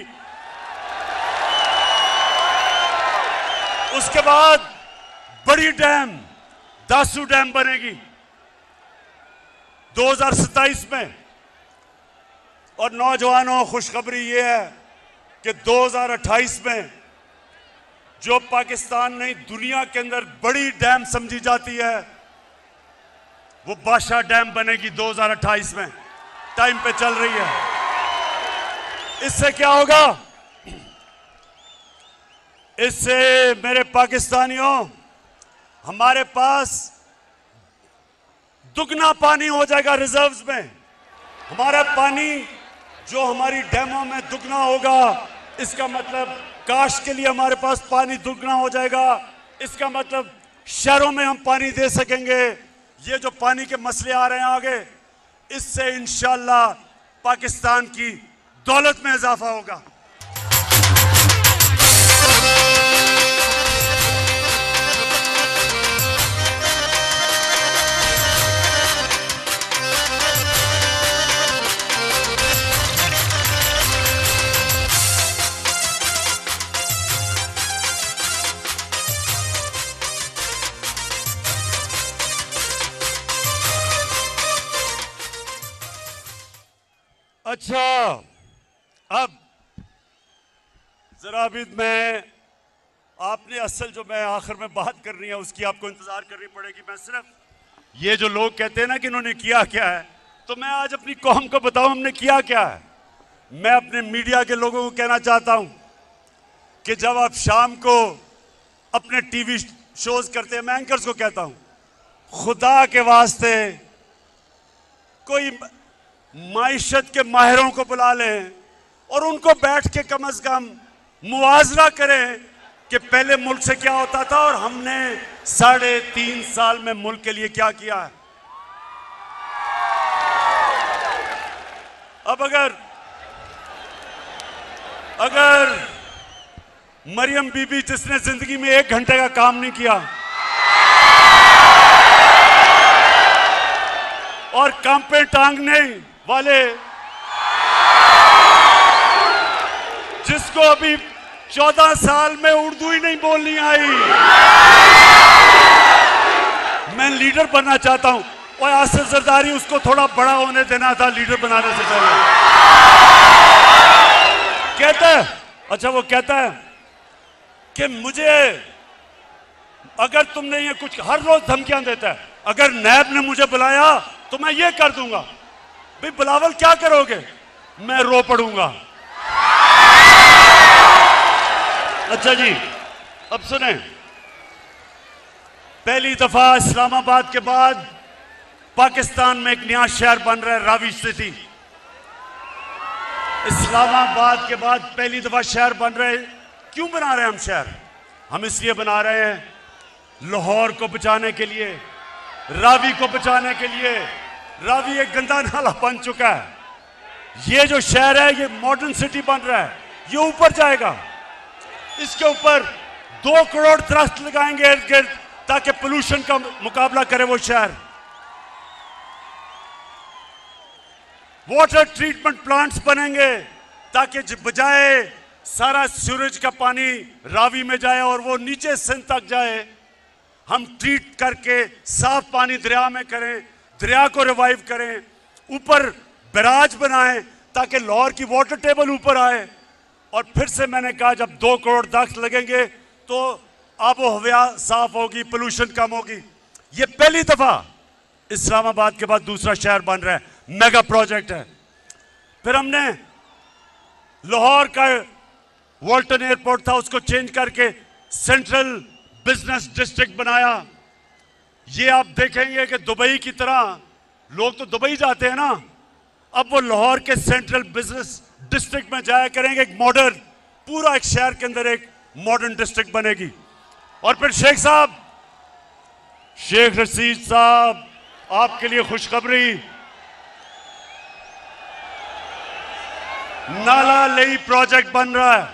उसके बाद बड़ी डैम दासू डैम बनेगी 2027 में। और नौजवानों, खुशखबरी ये है कि 2028 में जो पाकिस्तान ने दुनिया के अंदर बड़ी डैम समझी जाती है, वो बादशाह डैम बनेगी 2028 में, टाइम पे चल रही है। इससे क्या होगा? इससे मेरे पाकिस्तानियों, हमारे पास दुगना पानी हो जाएगा रिजर्व्स में। हमारा पानी जो हमारी डैमों में दुगना होगा, इसका मतलब काश के लिए हमारे पास पानी दुगना हो जाएगा। इसका मतलब शहरों में हम पानी दे सकेंगे। ये जो पानी के मसले आ रहे हैं आगे, इससे इंशाअल्लाह पाकिस्तान की दौलत में इजाफा होगा। अच्छा, अब जरा भी मैं आपने असल जो मैं आखिर में बात करनी है उसकी आपको इंतजार करनी पड़ेगी। मैं सिर्फ ये जो लोग कहते हैं ना कि इन्होंने किया क्या है, तो मैं आज अपनी कौम को बताऊं हमने किया क्या है। मैं अपने मीडिया के लोगों को कहना चाहता हूं कि जब आप शाम को अपने टीवी शोज करते हैं, मैं एंकर्स को कहता हूं, खुदा के वास्ते कोई माइशत के माहिरों को बुला लें और उनको बैठ के कम से कम मुआवजा करें कि पहले मुल्क से क्या होता था और हमने 3.5 साल में मुल्क के लिए क्या किया है। अब अगर मरियम बीबी जिसने जिंदगी में 1 घंटे का काम नहीं किया और कांपे टांगने वाले जिसको अभी 14 साल में उर्दू ही नहीं बोलनी आई, मैं लीडर बनना चाहता हूं। और आसिफ जरदारी उसको थोड़ा बड़ा होने देना था लीडर बनाने से पहले। कहता है, अच्छा वो कहता है कि मुझे अगर तुमने ये कुछ हर रोज धमकियां देता है, अगर नैब ने मुझे बुलाया तो मैं ये कर दूंगा। भाई बिलावल क्या करोगे? मैं रो पड़ूंगा। अच्छा जी, अब सुने, पहली दफा इस्लामाबाद के बाद पाकिस्तान में एक नया शहर बन रहा है, रावी सिटी। इस्लामाबाद के बाद पहली दफा शहर बन रहे हैं। क्यों बना रहे हैं हम शहर? हम इसलिए बना रहे हैं लाहौर को बचाने के लिए, रावी को बचाने के लिए। रावी एक गंदा नाला बन चुका है। ये जो शहर है ये मॉडर्न सिटी बन रहा है, ये ऊपर जाएगा। इसके ऊपर 2 करोड़ दरख्त लगाएंगे इर्द गिर्द ताकि पोल्यूशन का मुकाबला करे वो शहर। वाटर ट्रीटमेंट प्लांट्स बनेंगे ताकि बजाय सारा सूरज का पानी रावी में जाए और वो नीचे सिंध तक जाए, हम ट्रीट करके साफ पानी दरिया में करें, दरिया को रिवाइव करें, ऊपर बैराज बनाएं ताकि लाहौर की वाटर टेबल ऊपर आए। और फिर से मैंने कहा जब 2 करोड़ दरख्त लगेंगे तो आबो हवा साफ होगी, पोल्यूशन कम होगी। ये पहली दफा इस्लामाबाद के बाद दूसरा शहर बन रहा है, मेगा प्रोजेक्ट है। फिर हमने लाहौर का वॉल्टन एयरपोर्ट था उसको चेंज करके सेंट्रल बिजनेस डिस्ट्रिक्ट बनाया। ये आप देखेंगे कि दुबई की तरह लोग तो दुबई जाते हैं ना, अब वो लाहौर के सेंट्रल बिजनेस डिस्ट्रिक्ट में जाया करेंगे। एक मॉडर्न, पूरा एक शहर के अंदर एक मॉडर्न डिस्ट्रिक्ट बनेगी। और फिर शेख साहब, शेख रशीद साहब, आपके लिए खुशखबरी, नाला लेई प्रोजेक्ट बन रहा है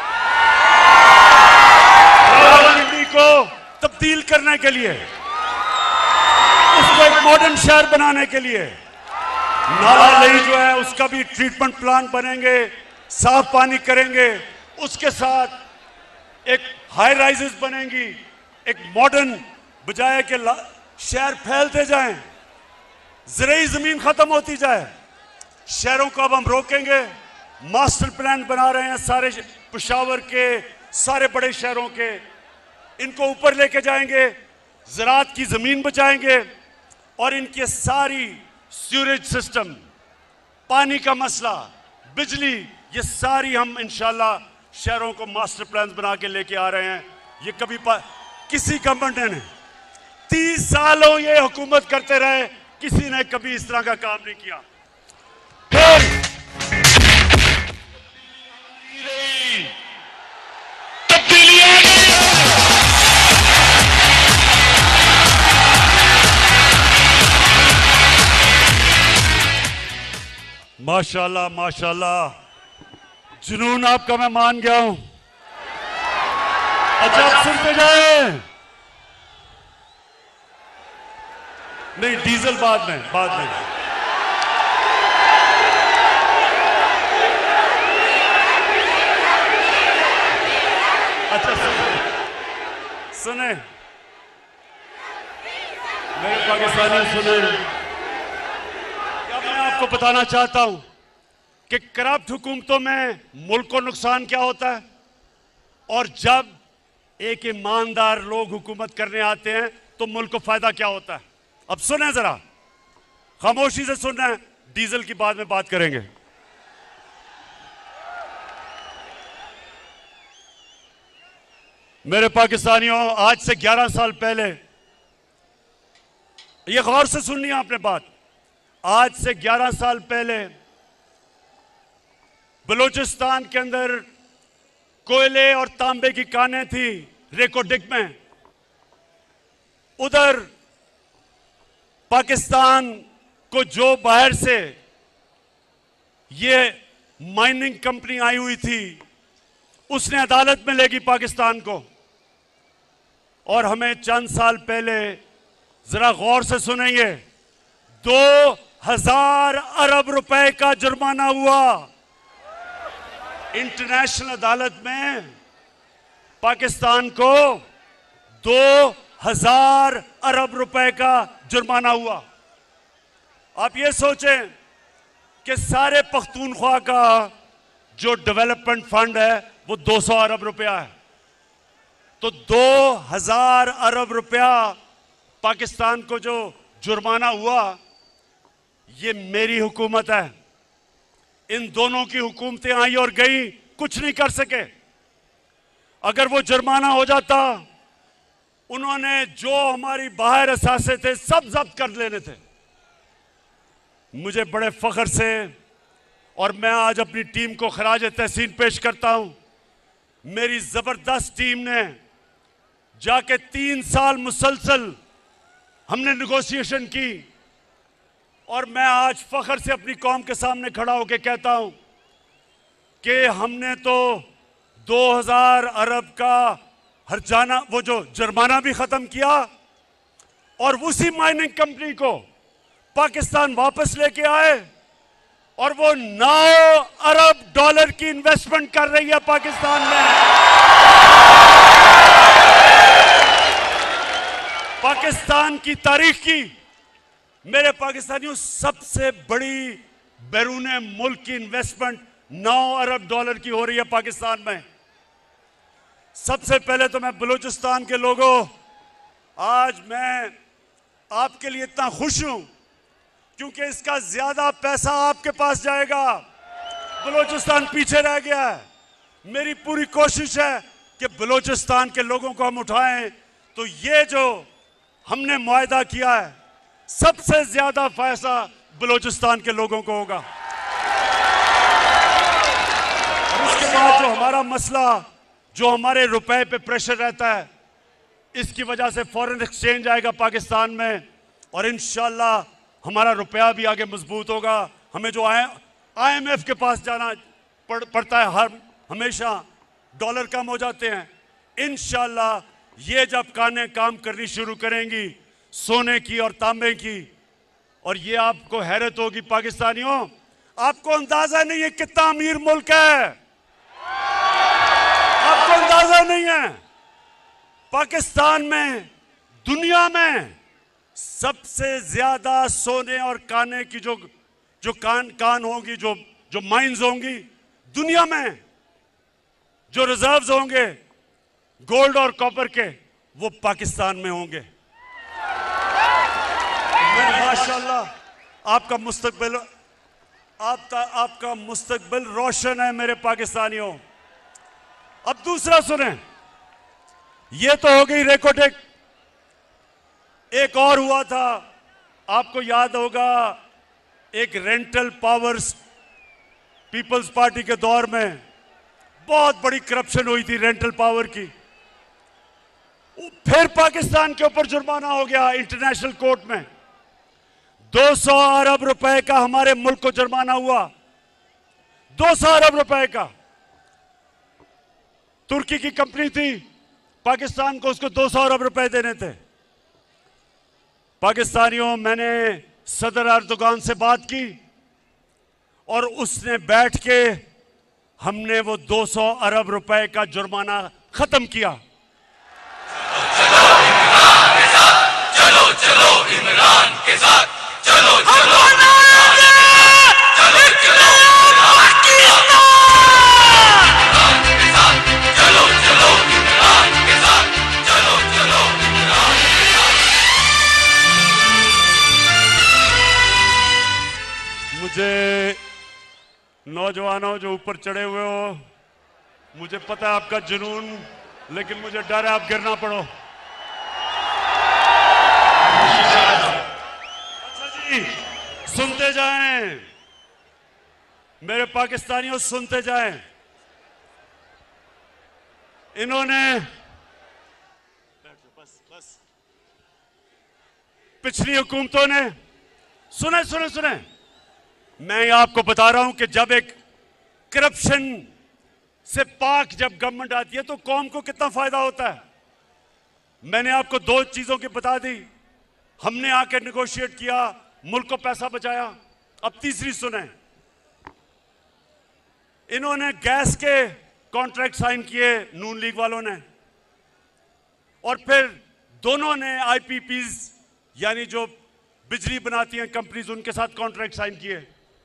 रावलपिंडी को तब्दील करने के लिए, उसको एक मॉडर्न शहर बनाने के लिए। नाला लेई जो है उसका भी ट्रीटमेंट प्लांट बनेंगे, साफ पानी करेंगे। उसके साथ एक हाई राइजेस बनेंगी, एक मॉडर्न, बजाय के शहर फैलते जाएं, ज़राई जमीन खत्म होती जाए। शहरों को अब हम रोकेंगे। मास्टर प्लान बना रहे हैं सारे पेशावर के, सारे बड़े शहरों के, इनको ऊपर लेके जाएंगे, ज़राअत की ज़मीन बचाएंगे और इनके सारी सीवरेज सिस्टम, पानी का मसला, बिजली, ये सारी हम इंशाल्लाह शहरों को मास्टर प्लान बना के लेके आ रहे हैं। ये कभी किसी गवर्नमेंट ने 30 सालों ये हुकूमत करते रहे, किसी ने कभी इस तरह का काम नहीं किया। फिर माशाल्लाह माशाल्लाह, जुनून आपका मैं मान गया हूं। अच्छा आप सुनते जाए। नहीं, डीजल बाद में। अच्छा सुने मेरे पाकिस्तानी, सुने, मैं आपको बताना चाहता हूं कि करप्ट हुकूमतों में मुल्क को नुकसान क्या होता है और जब एक ईमानदार लोग हुकूमत करने आते हैं तो मुल्क को फायदा क्या होता है। अब सुने, जरा खामोशी से सुनना है, डीजल की बाद में बात करेंगे। मेरे पाकिस्तानियों, आज से 11 साल पहले, ये गौर से सुननी है आपने बात, आज से 11 साल पहले बलूचिस्तान के अंदर कोयले और तांबे की कानें थी रेकोडिक में। उधर पाकिस्तान को जो बाहर से ये माइनिंग कंपनी आई हुई थी, उसने अदालत में लेगी पाकिस्तान को। और हमें चंद साल पहले, जरा गौर से सुनेंगे, 2000 अरब रुपए का जुर्माना हुआ इंटरनेशनल अदालत में। पाकिस्तान को 2000 अरब रुपए का जुर्माना हुआ। आप ये सोचें कि सारे पख्तूनख्वा का जो डेवलपमेंट फंड है वो 200 अरब रुपया है, तो 2000 अरब रुपया पाकिस्तान को जो जुर्माना हुआ, ये मेरी हुकूमत है। इन दोनों की हुकूमतें आई और गई, कुछ नहीं कर सके। अगर वो जुर्माना हो जाता, उन्होंने जो हमारी बाहर असासे थे सब जब्त कर लेने थे। मुझे बड़े फख्र से, और मैं आज अपनी टीम को खराज तहसीन पेश करता हूं, मेरी जबरदस्त टीम ने जाके 3 साल मुसलसल हमने नेगोशिएशन की, और मैं आज फख्र से अपनी कौम के सामने खड़ा होकर कहता हूं कि हमने तो 2000 अरब का हर्जाना, वो जो जुर्माना भी खत्म किया, और उसी माइनिंग कंपनी को पाकिस्तान वापस लेके आए, और वो 9 अरब डॉलर की इन्वेस्टमेंट कर रही है पाकिस्तान में। पाकिस्तान की तारीख की, मेरे पाकिस्तानियों, सबसे बड़ी बैरून मुल्क की इन्वेस्टमेंट 9 अरब डॉलर की हो रही है पाकिस्तान में। सबसे पहले तो मैं बलूचिस्तान के लोगों, आज मैं आपके लिए इतना खुश हूं क्योंकि इसका ज्यादा पैसा आपके पास जाएगा। बलूचिस्तान पीछे रह गया है। मेरी पूरी कोशिश है कि बलूचिस्तान के लोगों को हम उठाएं, तो ये जो हमने मुआहदा किया है, सबसे ज्यादा फायदा बलूचिस्तान के लोगों को होगा। और उसके बाद जो हमारा मसला, जो हमारे रुपए पे प्रेशर रहता है, इसकी वजह से फॉरेन एक्सचेंज आएगा पाकिस्तान में, और इंशाल्लाह हमारा रुपया भी आगे मजबूत होगा। हमें जो IMF के पास जाना पड़ता है, हमेशा डॉलर कम हो जाते हैं। इंशाल्लाह ये जब कानें काम करनी शुरू करेंगी सोने की और तांबे की, और ये आपको हैरत होगी पाकिस्तानियों, आपको अंदाजा नहीं है कितना अमीर मुल्क है। आपको अंदाजा नहीं है, पाकिस्तान में दुनिया में सबसे ज्यादा सोने और काने की जो कान होंगी, जो माइंस होंगी दुनिया में, जो रिजर्व्स होंगे गोल्ड और कॉपर के, वो पाकिस्तान में होंगे। माशाल्लाह आपका मुस्तकबिल रोशन है मेरे पाकिस्तानियों। अब दूसरा सुने, ये तो हो गई रेकोडेक। एक और हुआ था, आपको याद होगा, एक रेंटल पावर्स, पीपल्स पार्टी के दौर में बहुत बड़ी करप्शन हुई थी रेंटल पावर की। फिर पाकिस्तान के ऊपर जुर्माना हो गया इंटरनेशनल कोर्ट में। 200 अरब रुपए का हमारे मुल्क को जुर्माना हुआ, 200 अरब रुपए का। तुर्की की कंपनी थी, पाकिस्तान को उसको 200 अरब रुपए देने थे। पाकिस्तानियों, मैंने सदर अर्दोगान से बात की और उसने बैठ के हमने वो 200 अरब रुपए का जुर्माना खत्म किया। चलो चलो इमरान के साथ, चलो चलो मुझे नौजवानों जो ऊपर चढ़े हुए हो, मुझे पता है आपका जुनून लेकिन मुझे डर है आप गिरना पड़ो। अच्छा जी, सुनते जाएं मेरे पाकिस्तानियों, सुनते जाएं। इन्होंने बस पिछली हुकूमतों ने, सुने सुने सुने, मैं आपको बता रहा हूं कि जब एक करप्शन से पाक जब गवर्नमेंट आती है तो कौम को कितना फायदा होता है। मैंने आपको दो चीजों की बता दी। हमने आके नेगोशिएट किया, मुल्क को पैसा बचाया। अब तीसरी सुने, इन्होंने गैस के कॉन्ट्रैक्ट साइन किए नून लीग वालों ने, और फिर दोनों ने आईपीपीज यानी जो बिजली बनाती हैं कंपनीज, उनके साथ कॉन्ट्रैक्ट साइन किए।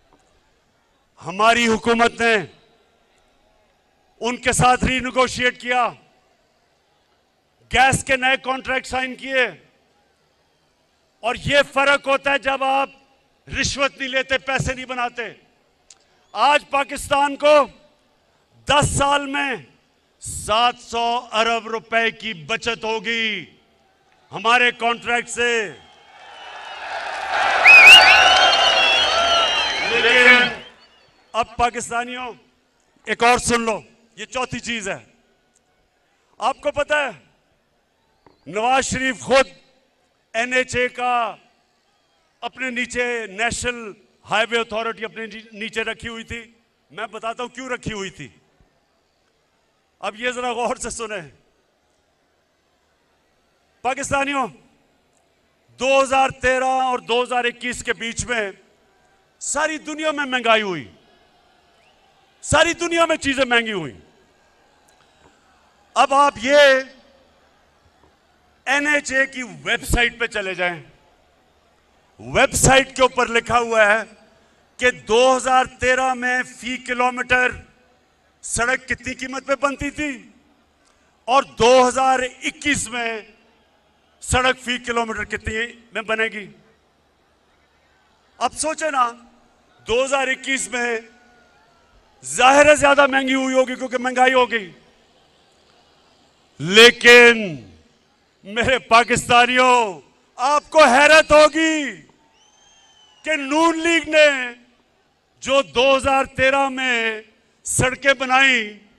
हमारी हुकूमत ने उनके साथ रीनेगोशिएट किया, गैस के नए कॉन्ट्रैक्ट साइन किए। और यह फर्क होता है जब आप रिश्वत नहीं लेते, पैसे नहीं बनाते। आज पाकिस्तान को 10 साल में 700 अरब रुपए की बचत होगी हमारे कॉन्ट्रैक्ट से। लेकिन अब पाकिस्तानियों एक और सुन लो, ये चौथी चीज है। आपको पता है नवाज शरीफ खुद एनएचए का अपने नीचे, नेशनल हाईवे अथॉरिटी अपने नीचे रखी हुई थी। मैं बताता हूं क्यों रखी हुई थी। अब ये जरा गौर से सुने पाकिस्तानियों, 2013 और 2021 के बीच में सारी दुनिया में महंगाई हुई, सारी दुनिया में चीजें महंगी हुई। अब आप ये एनएचए की वेबसाइट पे चले जाएं, वेबसाइट के ऊपर लिखा हुआ है कि 2013 में फी किलोमीटर सड़क कितनी कीमत पे बनती थी और 2021 में सड़क फी किलोमीटर कितनी में बनेगी। अब सोचे ना, 2021 में जाहिर है ज्यादा महंगी हुई होगी क्योंकि महंगाई हो गई। लेकिन मेरे पाकिस्तानियों, आपको हैरत होगी कि नून लीग ने जो 2013 में सड़कें बनाई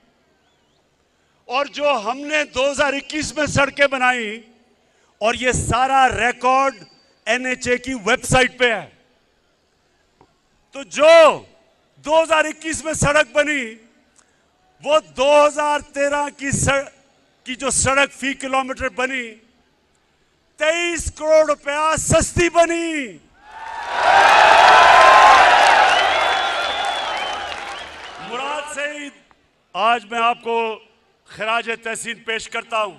और जो हमने 2021 में सड़कें बनाई, और ये सारा रिकॉर्ड एनएचए की वेबसाइट पे है। तो जो 2021 में सड़क बनी वो 2013 की जो सड़क फी किलोमीटर बनी 23 करोड़ रुपया सस्ती बनी। मुराद सईद, आज मैं आपको खराज तहसीन पेश करता हूं।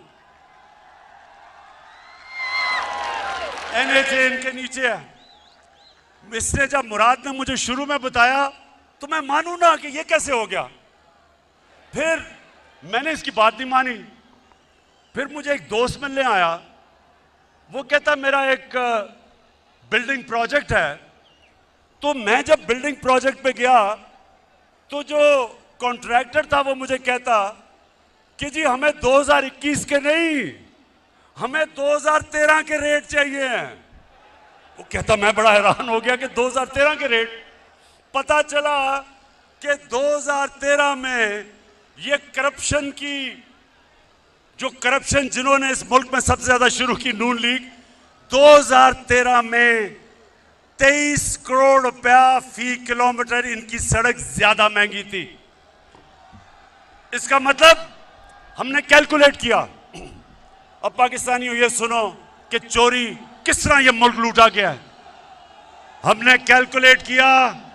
एनएचए इनके नीचे है। इसने जब मुराद ने मुझे शुरू में बताया तो मैं मानूं ना कि ये कैसे हो गया। फिर मैंने इसकी बात नहीं मानी। फिर मुझे एक दोस्त मिलने आया, वो कहता मेरा एक बिल्डिंग प्रोजेक्ट है। तो मैं जब बिल्डिंग प्रोजेक्ट पे गया तो जो कॉन्ट्रैक्टर था वो मुझे कहता कि जी हमें 2021 के नहीं, हमें 2013 के रेट चाहिए हैं। वो कहता, मैं बड़ा हैरान हो गया कि 2013 के रेट। पता चला कि 2013 में ये करप्शन की, जो करप्शन जिन्होंने इस मुल्क में सबसे ज्यादा शुरू की, नून लीग, 2013 में 23 करोड़ रुपया फी किलोमीटर इनकी सड़क ज्यादा महंगी थी। इसका मतलब हमने कैलकुलेट किया। अब पाकिस्तानियों ये सुनो कि चोरी किस तरह ये मुल्क लूटा गया है। हमने कैलकुलेट किया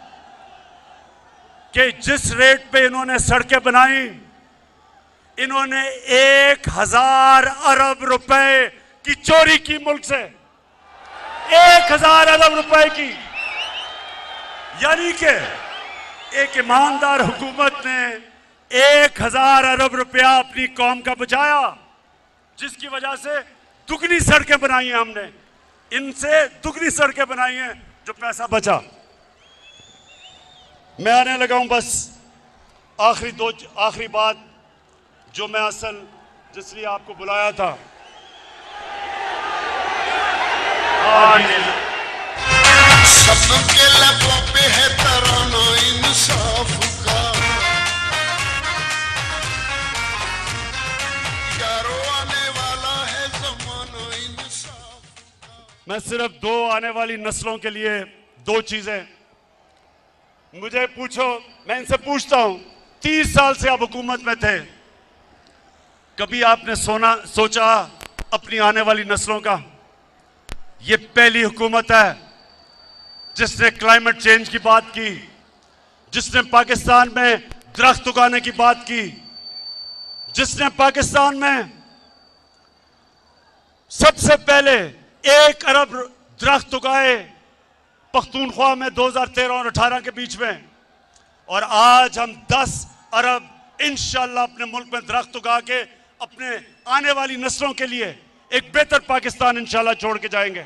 कि जिस रेट पे इन्होंने सड़कें बनाई, इन्होंने 1000 अरब रुपए की चोरी की मुल्क से, 1000 अरब रुपए की। यानी कि एक ईमानदार हुकूमत ने 1000 अरब रुपया अपनी कौम का बचाया, जिसकी वजह से दुगनी सड़कें बनाई हैं हमने, इनसे दुगनी सड़कें बनाई हैं, जो पैसा बचा। मैं आने लगा हूं बस आखिरी बात जो मैं असल जिसलिए आपको बुलाया था। आज सबके लबों पे है तराना इंसाफ का, यारों आने वाला है ज़माना इंसाफ का। मैं सिर्फ दो आने वाली नस्लों के लिए दो चीजें, मुझे पूछो, मैं इनसे पूछता हूं, 30 साल से आप हुकूमत में थे, कभी आपने सोचा अपनी आने वाली नस्लों का? ये पहली हुकूमत है जिसने क्लाइमेट चेंज की बात की, जिसने पाकिस्तान में दरख्त उगाने की बात की, जिसने पाकिस्तान में सबसे पहले 1 अरब दरख्त उगाए पख्तूनख्वा में 2013 और 18 के बीच में, और आज हम 10 अरब इंशाल्लाह अपने मुल्क में दरख्त उगा के अपने आने वाली नस्लों के लिए एक बेहतर पाकिस्तान इंशाल्लाह छोड़ के जाएंगे।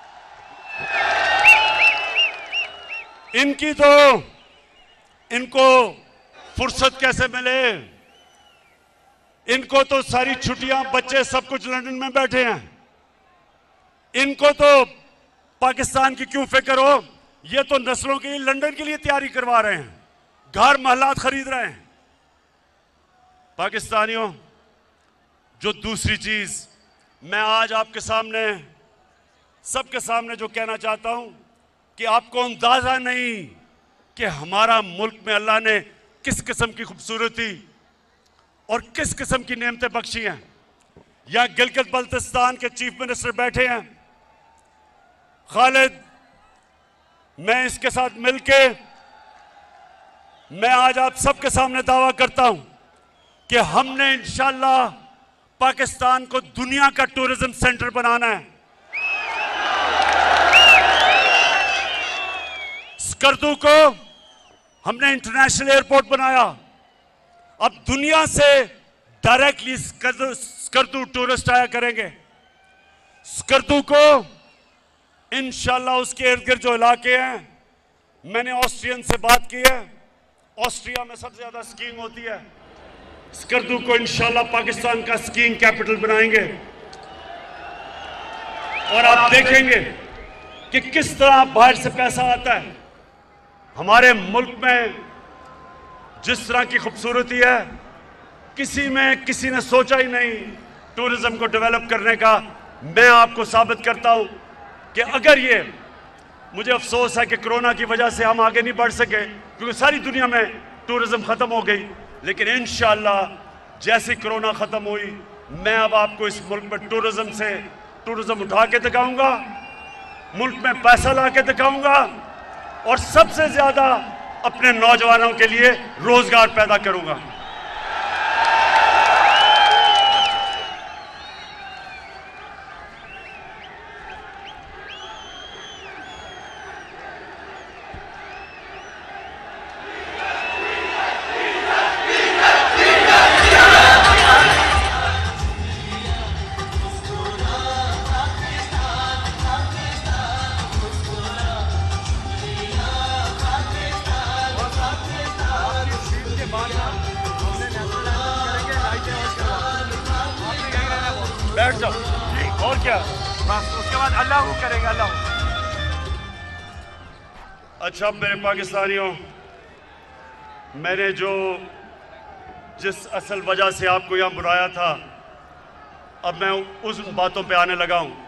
इनको फुर्सत कैसे मिले? इनको तो सारी छुट्टियां, बच्चे सब कुछ लंदन में बैठे हैं, इनको तो पाकिस्तान की क्यों फिक्र हो? ये तो नस्लों के लिए लंदन के लिए तैयारी करवा रहे हैं, घर महलात खरीद रहे हैं। पाकिस्तानियों, जो दूसरी चीज मैं आज आपके सामने, सबके सामने जो कहना चाहता हूं कि आपको अंदाजा नहीं कि हमारा मुल्क में अल्लाह ने किस किस्म की खूबसूरती और किस किस्म की नेमतें बख्शी हैं। यहां गिलगित बल्तिस्तान के चीफ मिनिस्टर बैठे हैं, खालिद, मैं इसके साथ मिलके मैं आज आप सबके सामने दावा करता हूं कि हमने इंशाल्लाह पाकिस्तान को दुनिया का टूरिज्म सेंटर बनाना है। स्कर्दू को हमने इंटरनेशनल एयरपोर्ट बनाया, अब दुनिया से डायरेक्टली स्कर्दू टूरिस्ट आया करेंगे। स्कर्दू को इंशाल्लाह उसके इर्द गिर्द जो इलाके हैं, मैंने ऑस्ट्रियन से बात की है, ऑस्ट्रिया में सबसे ज्यादा स्कीइंग होती है, स्कर्दू को इंशाल्लाह पाकिस्तान का स्कीइंग कैपिटल बनाएंगे। और आप देखेंगे कि किस तरह बाहर से पैसा आता है। हमारे मुल्क में जिस तरह की खूबसूरती है, किसी ने सोचा ही नहीं टूरिज्म को डेवलप करने का। मैं आपको साबित करता हूं कि अगर ये, मुझे अफसोस है कि कोरोना की वजह से हम आगे नहीं बढ़ सके, क्योंकि सारी दुनिया में टूरिज्म खत्म हो गई, लेकिन इंशाल्लाह जैसी कोरोना खत्म हुई, मैं अब आपको इस मुल्क में टूरिज्म उठा के दिखाऊंगा, मुल्क में पैसा ला के दिखाऊंगा, और सबसे ज्यादा अपने नौजवानों के लिए रोजगार पैदा करूंगा। बैठ जाओ, और क्या, बस उसके बाद अल्लाह करेगा, अल्लाह। अच्छा मेरे पाकिस्तानियों, मैंने जिस असल वजह से आपको यहां बुलाया था, अब मैं उस बातों पे आने लगा हूं।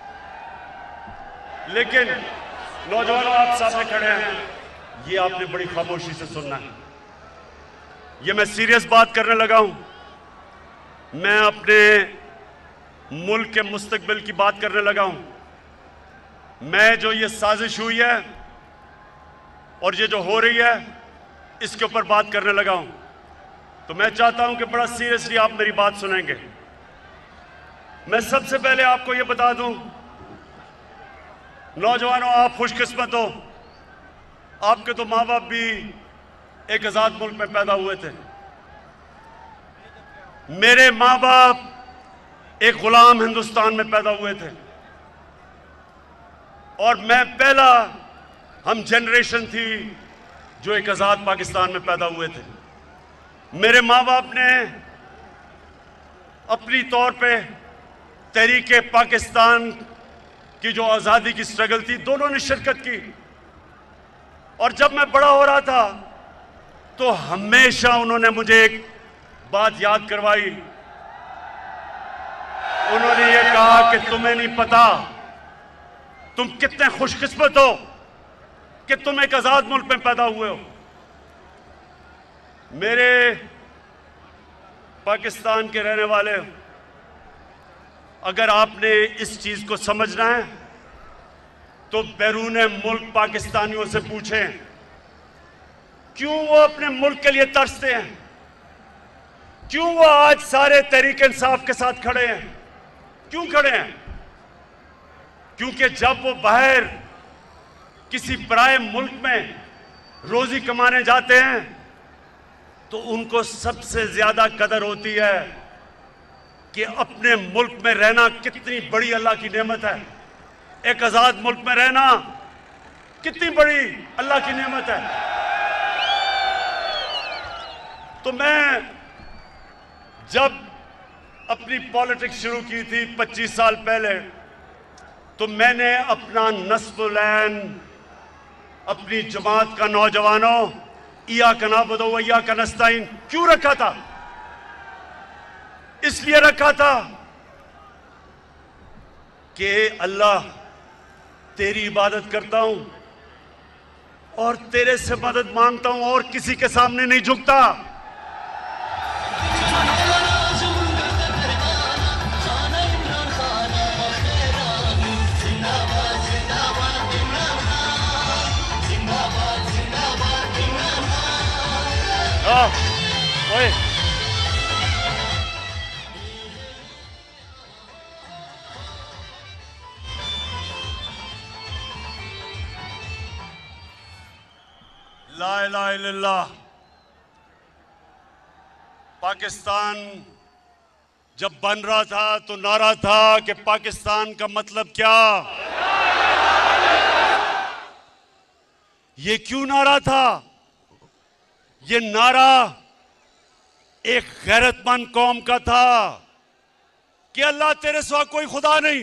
लेकिन नौजवानों, आप सामने खड़े हैं, ये आपने बड़ी खामोशी से सुनना है। ये मैं सीरियस बात करने लगा हूं। मैं अपने मुल्क के मुस्तकबिल की बात करने लगा हूं। मैं जो ये साजिश हुई है और ये जो हो रही है, इसके ऊपर बात करने लगा हूं। तो मैं चाहता हूं कि बड़ा सीरियसली आप मेरी बात सुनेंगे। मैं सबसे पहले आपको ये बता दूं, नौजवानों, आप खुशकिस्मत हो, आपके तो माँ बाप भी एक आजाद मुल्क में पैदा हुए थे। मेरे माँ बाप एक गुलाम हिंदुस्तान में पैदा हुए थे, और मैं पहला हम जनरेशन थी जो एक आजाद पाकिस्तान में पैदा हुए थे। मेरे माँ बाप ने अपनी तौर पे तहरीके पाकिस्तान की जो आज़ादी की स्ट्रगल थी, दोनों ने शिरकत की। और जब मैं बड़ा हो रहा था तो हमेशा उन्होंने मुझे एक बात याद करवाई। उन्होंने ये कहा कि तुम्हें नहीं पता तुम कितने खुशकिस्मत हो कि तुम एक आजाद मुल्क में पैदा हुए हो। मेरे पाकिस्तान के रहने वाले, अगर आपने इस चीज को समझना है तो बैरून मुल्क पाकिस्तानियों से पूछें क्यों वो अपने मुल्क के लिए तरसते हैं, क्यों वो आज सारे तहरीक इंसाफ के साथ खड़े हैं। क्यों खड़े हैं? क्योंकि जब वो बाहर किसी पराए मुल्क में रोजी कमाने जाते हैं तो उनको सबसे ज्यादा कदर होती है कि अपने मुल्क में रहना कितनी बड़ी अल्लाह की नेमत है। एक आजाद मुल्क में रहना कितनी बड़ी अल्लाह की नेमत है। तो मैं जब अपनी पॉलिटिक्स शुरू की थी 25 साल पहले, तो मैंने अपना नस्बुलैन अपनी जमात का नौजवानों इया का नाबुदु व इय्याका नस्तईन क्यों रखा था? इसलिए रखा था कि अल्लाह तेरी इबादत करता हूं और तेरे से मदद मांगता हूं और किसी के सामने नहीं झुकता। ओए ला इलाहा इल्लल्लाह। पाकिस्तान जब बन रहा था तो नारा था कि पाकिस्तान का मतलब क्या। ये क्यों नारा था? ये नारा एक गैरतमंद कौम का था कि अल्लाह तेरे सिवा कोई खुदा नहीं,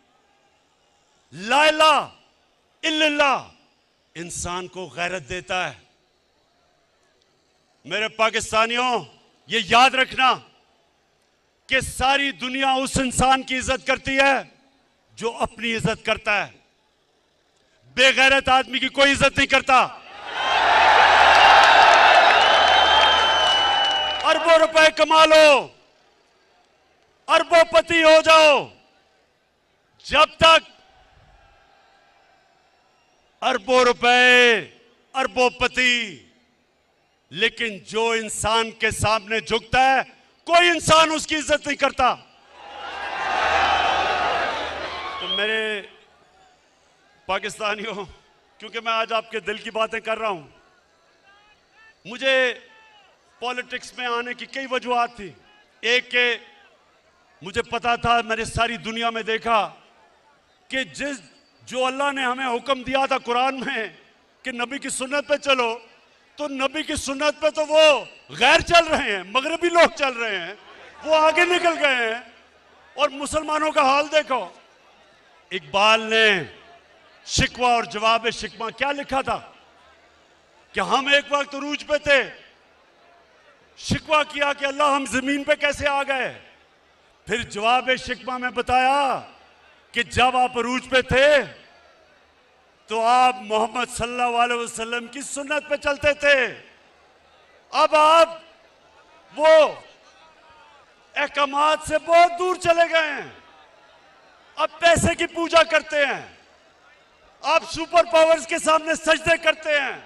ला इलाहा इल्लल्लाह इंसान को गैरत देता है। मेरे पाकिस्तानियों, ये याद रखना कि सारी दुनिया उस इंसान की इज्जत करती है जो अपनी इज्जत करता है। बेगैरत आदमी की कोई इज्जत नहीं करता। अरबों रुपए कमा लो, अरबोपति हो जाओ, जब तक अरबों रुपए, अरबोपति, लेकिन जो इंसान के सामने झुकता है कोई इंसान उसकी इज्जत नहीं करता। तो मेरे पाकिस्तानियों, क्योंकि मैं आज आपके दिल की बातें कर रहा हूं, मुझे पॉलिटिक्स में आने की कई वजूहात थी। एक के मुझे पता था, मैंने सारी दुनिया में देखा कि जो अल्लाह ने हमें हुक्म दिया था कुरान में कि नबी की सुन्नत पे चलो, तो नबी की सुन्नत पे तो वो गैर चल रहे हैं, मगरबी लोग चल रहे हैं, वो आगे निकल गए हैं। और मुसलमानों का हाल देखो। इकबाल ने शिकवा और जवाब शिकवा क्या लिखा था कि हम एक वक्त उरूज पे थे, शिकवा किया कि अल्लाह हम जमीन पे कैसे आ गए। फिर जवाब शिकवा में बताया कि जब आप अरूज पे थे तो आप मोहम्मद सल्लल्लाहु अलैहि वसल्लम की सुन्नत पे चलते थे। अब आप वो अहकामात से बहुत दूर चले गए हैं, अब पैसे की पूजा करते हैं, आप सुपर पावर्स के सामने सजदे करते हैं,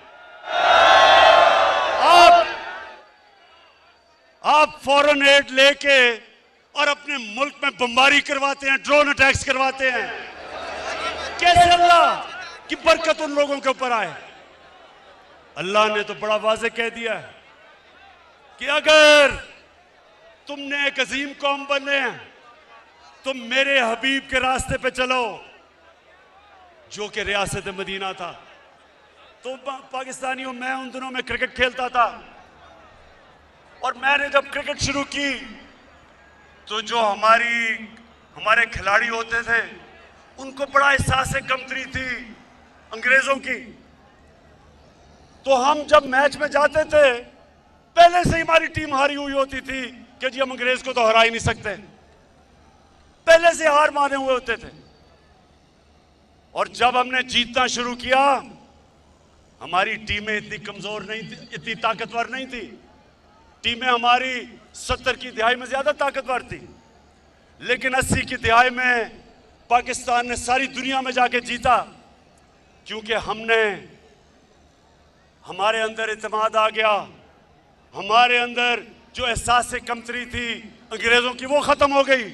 आप फॉरेन एड लेके और अपने मुल्क में बमबारी करवाते हैं, ड्रोन अटैक्स करवाते हैं। कैसे अल्लाह की बरकत उन लोगों के ऊपर आए? अल्लाह ने तो बड़ा वाज़ेह कह दिया है कि अगर तुमने एक अजीम कौम बनने हैं तो मेरे हबीब के रास्ते पे चलो, जो कि रियासत मदीना था। तो पाकिस्तानियों, मैं उन दिनों में क्रिकेट खेलता था और मैंने जब क्रिकेट शुरू की तो जो हमारे खिलाड़ी होते थे उनको बड़ा एहसास कमतरी थी अंग्रेजों की। तो हम जब मैच में जाते थे पहले से ही हमारी टीम हारी हुई होती थी कि जी हम अंग्रेज को तो हरा ही नहीं सकते, पहले से हार माने हुए होते थे। और जब हमने जीतना शुरू किया हमारी टीमें इतनी कमजोर नहीं थी, इतनी ताकतवर नहीं थी। टीमें हमारी 70 की दहाई में ज्यादा ताकतवर थी, लेकिन 80 की दहाई में पाकिस्तान ने सारी दुनिया में जाके जीता, क्योंकि हमारे अंदर इत्मीनान आ गया, हमारे अंदर जो एहसास कमतरी थी अंग्रेजों की वो खत्म हो गई।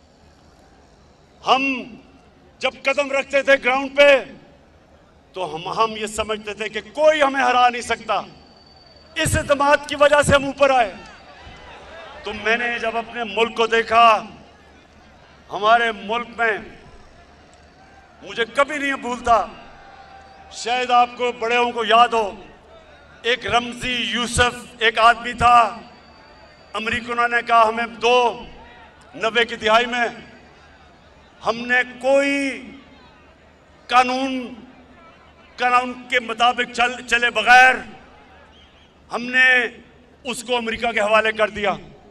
हम जब कदम रखते थे ग्राउंड पे तो हम ये समझते थे कि कोई हमें हरा नहीं सकता। इस इत्मीनान की वजह से हम ऊपर आए। तो मैंने जब अपने मुल्क को देखा, हमारे मुल्क में मुझे कभी नहीं भूलता, शायद आपको बड़ेों को याद हो, एक रमजी यूसुफ एक आदमी था, अमेरिकनों ने कहा हमें दो, 90 की दिहाई में हमने कोई कानून के मुताबिक चले बगैर हमने उसको अमेरिका के हवाले कर दिया।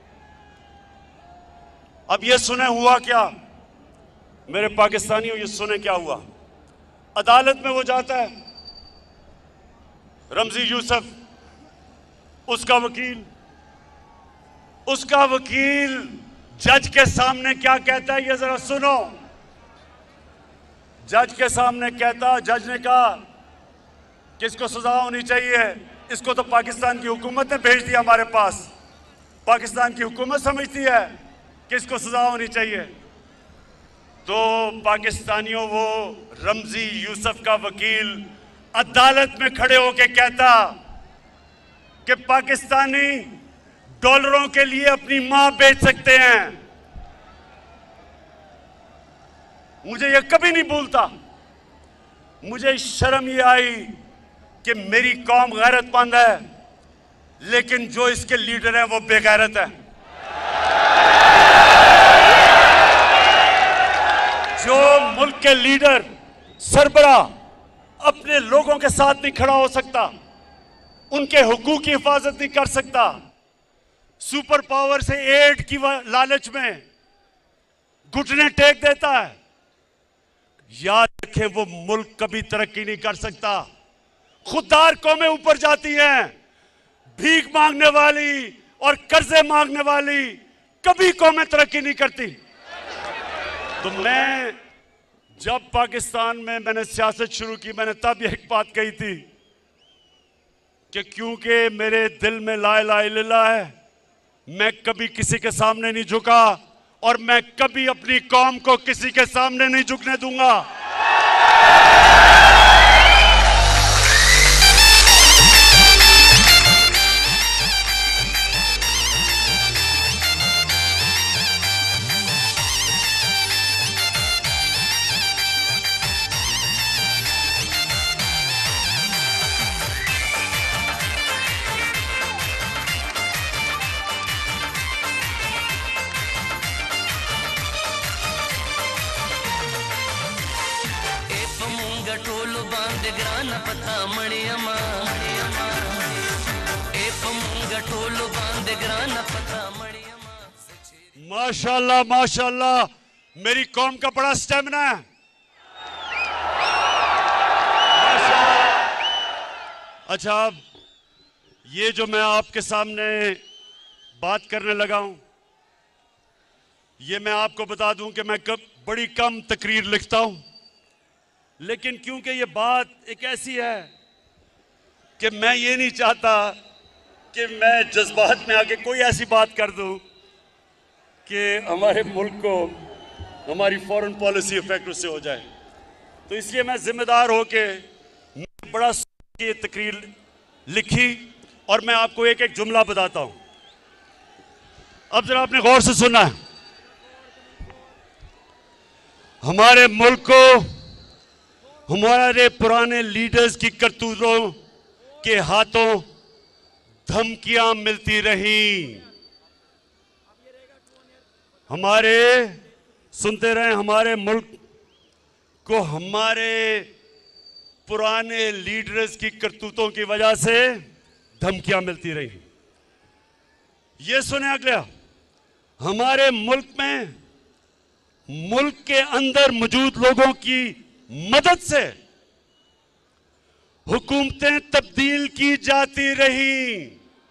अब ये सुने हुआ क्या, मेरे पाकिस्तानियों, ये सुने क्या हुआ। अदालत में वो जाता है, रमजी यूसुफ, उसका वकील जज के सामने क्या कहता है ये जरा सुनो। जज के सामने कहता, जज ने कहा कि इसको सजा होनी चाहिए, इसको तो पाकिस्तान की हुकूमत ने भेज दिया हमारे पास, पाकिस्तान की हुकूमत समझती है कि इसको सजा होनी चाहिए। तो पाकिस्तानियों वो रमजी यूसुफ का वकील अदालत में खड़े होकर कहता कि पाकिस्तानी डॉलरों के लिए अपनी मां बेच सकते हैं। मुझे ये कभी नहीं भूलता, मुझे शर्म ये आई कि मेरी कौम गैरतमंद है, लेकिन जो इसके लीडर हैं वो बेगैरत है। जो मुल्क के लीडर सरबरा अपने लोगों के साथ नहीं खड़ा हो सकता, उनके हुकूक की हिफाजत नहीं कर सकता, सुपर पावर से एड की लालच में घुटने टेक देता है, याद रखें वो मुल्क कभी तरक्की नहीं कर सकता। खुददार कौमें ऊपर जाती हैं, भीख मांगने वाली और कर्जे मांगने वाली कभी कौमें तरक्की नहीं करती। तो मैं जब पाकिस्तान में मैंने सियासत शुरू की, मैंने तब एक बात कही थी कि क्योंकि मेरे दिल में ला इलाहा इल्लल्लाह है, मैं कभी किसी के सामने नहीं झुका और मैं कभी अपनी कौम को किसी के सामने नहीं झुकने दूंगा। माशाल्लाह माशाल्लाह, मेरी कौम का बड़ा स्टेमिना है। अच्छा, ये जो मैं आपके सामने बात करने लगा हूं, ये मैं आपको बता दूं कि मैं बड़ी कम तकरीर लिखता हूं, लेकिन क्योंकि ये बात एक ऐसी है कि मैं ये नहीं चाहता कि मैं जज्बात में आके कोई ऐसी बात कर दूं कि हमारे मुल्क को हमारी फॉरेन पॉलिसी इफेक्ट उससे हो जाए। तो इसलिए मैं जिम्मेदार होके बड़ा ये तकरीर लिखी और मैं आपको एक एक जुमला बताता हूं। अब जरा आपने गौर से सुनना है। हमारे मुल्क को हमारे पुराने लीडर्स की करतूतों के हाथों धमकियां मिलती रहीं। हमारे सुनते रहे, हमारे मुल्क को हमारे पुराने लीडर्स की करतूतों की वजह से धमकियां मिलती रही। ये सुने अगला, हमारे मुल्क में मुल्क के अंदर मौजूद लोगों की मदद से हुकूमतें तब्दील की जाती रही।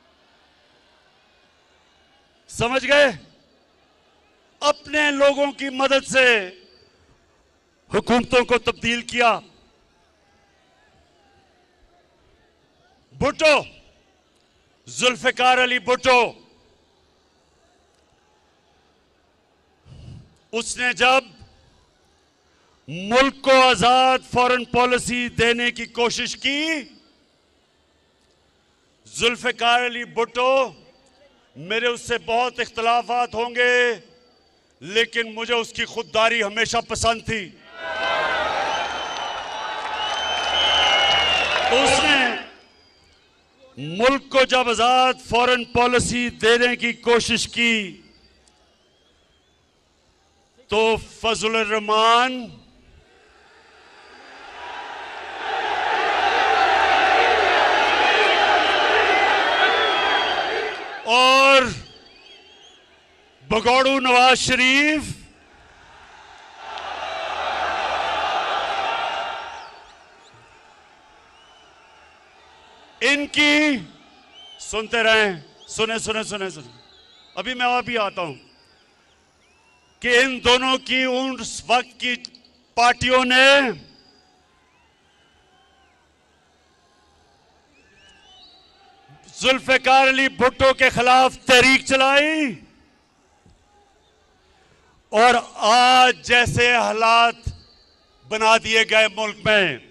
समझ गए? अपने लोगों की मदद से हुकूमतों को तब्दील किया। भुट्टो, जुल्फिकार अली भुट्टो, उसने जब मुल्क को आजाद फॉरेन पॉलिसी देने की कोशिश की, जुल्फिकार अली भुट्टो, मेरे उससे बहुत इख्तलाफात होंगे लेकिन मुझे उसकी खुददारी हमेशा पसंद थी। तो उसने मुल्क को जब आजाद फॉरेन पॉलिसी देने की कोशिश की तो फजलुर रहमान और भगोड़ू नवाज शरीफ इनकी सुनते रहें, सुने सुने सुने सुने, अभी मैं अभी आता हूं कि इन दोनों की उस वक्त की पार्टियों ने जुल्फिकार अली भुट्टो के खिलाफ तहरीक चलाई और आज जैसे हालात बना दिए गए मुल्क में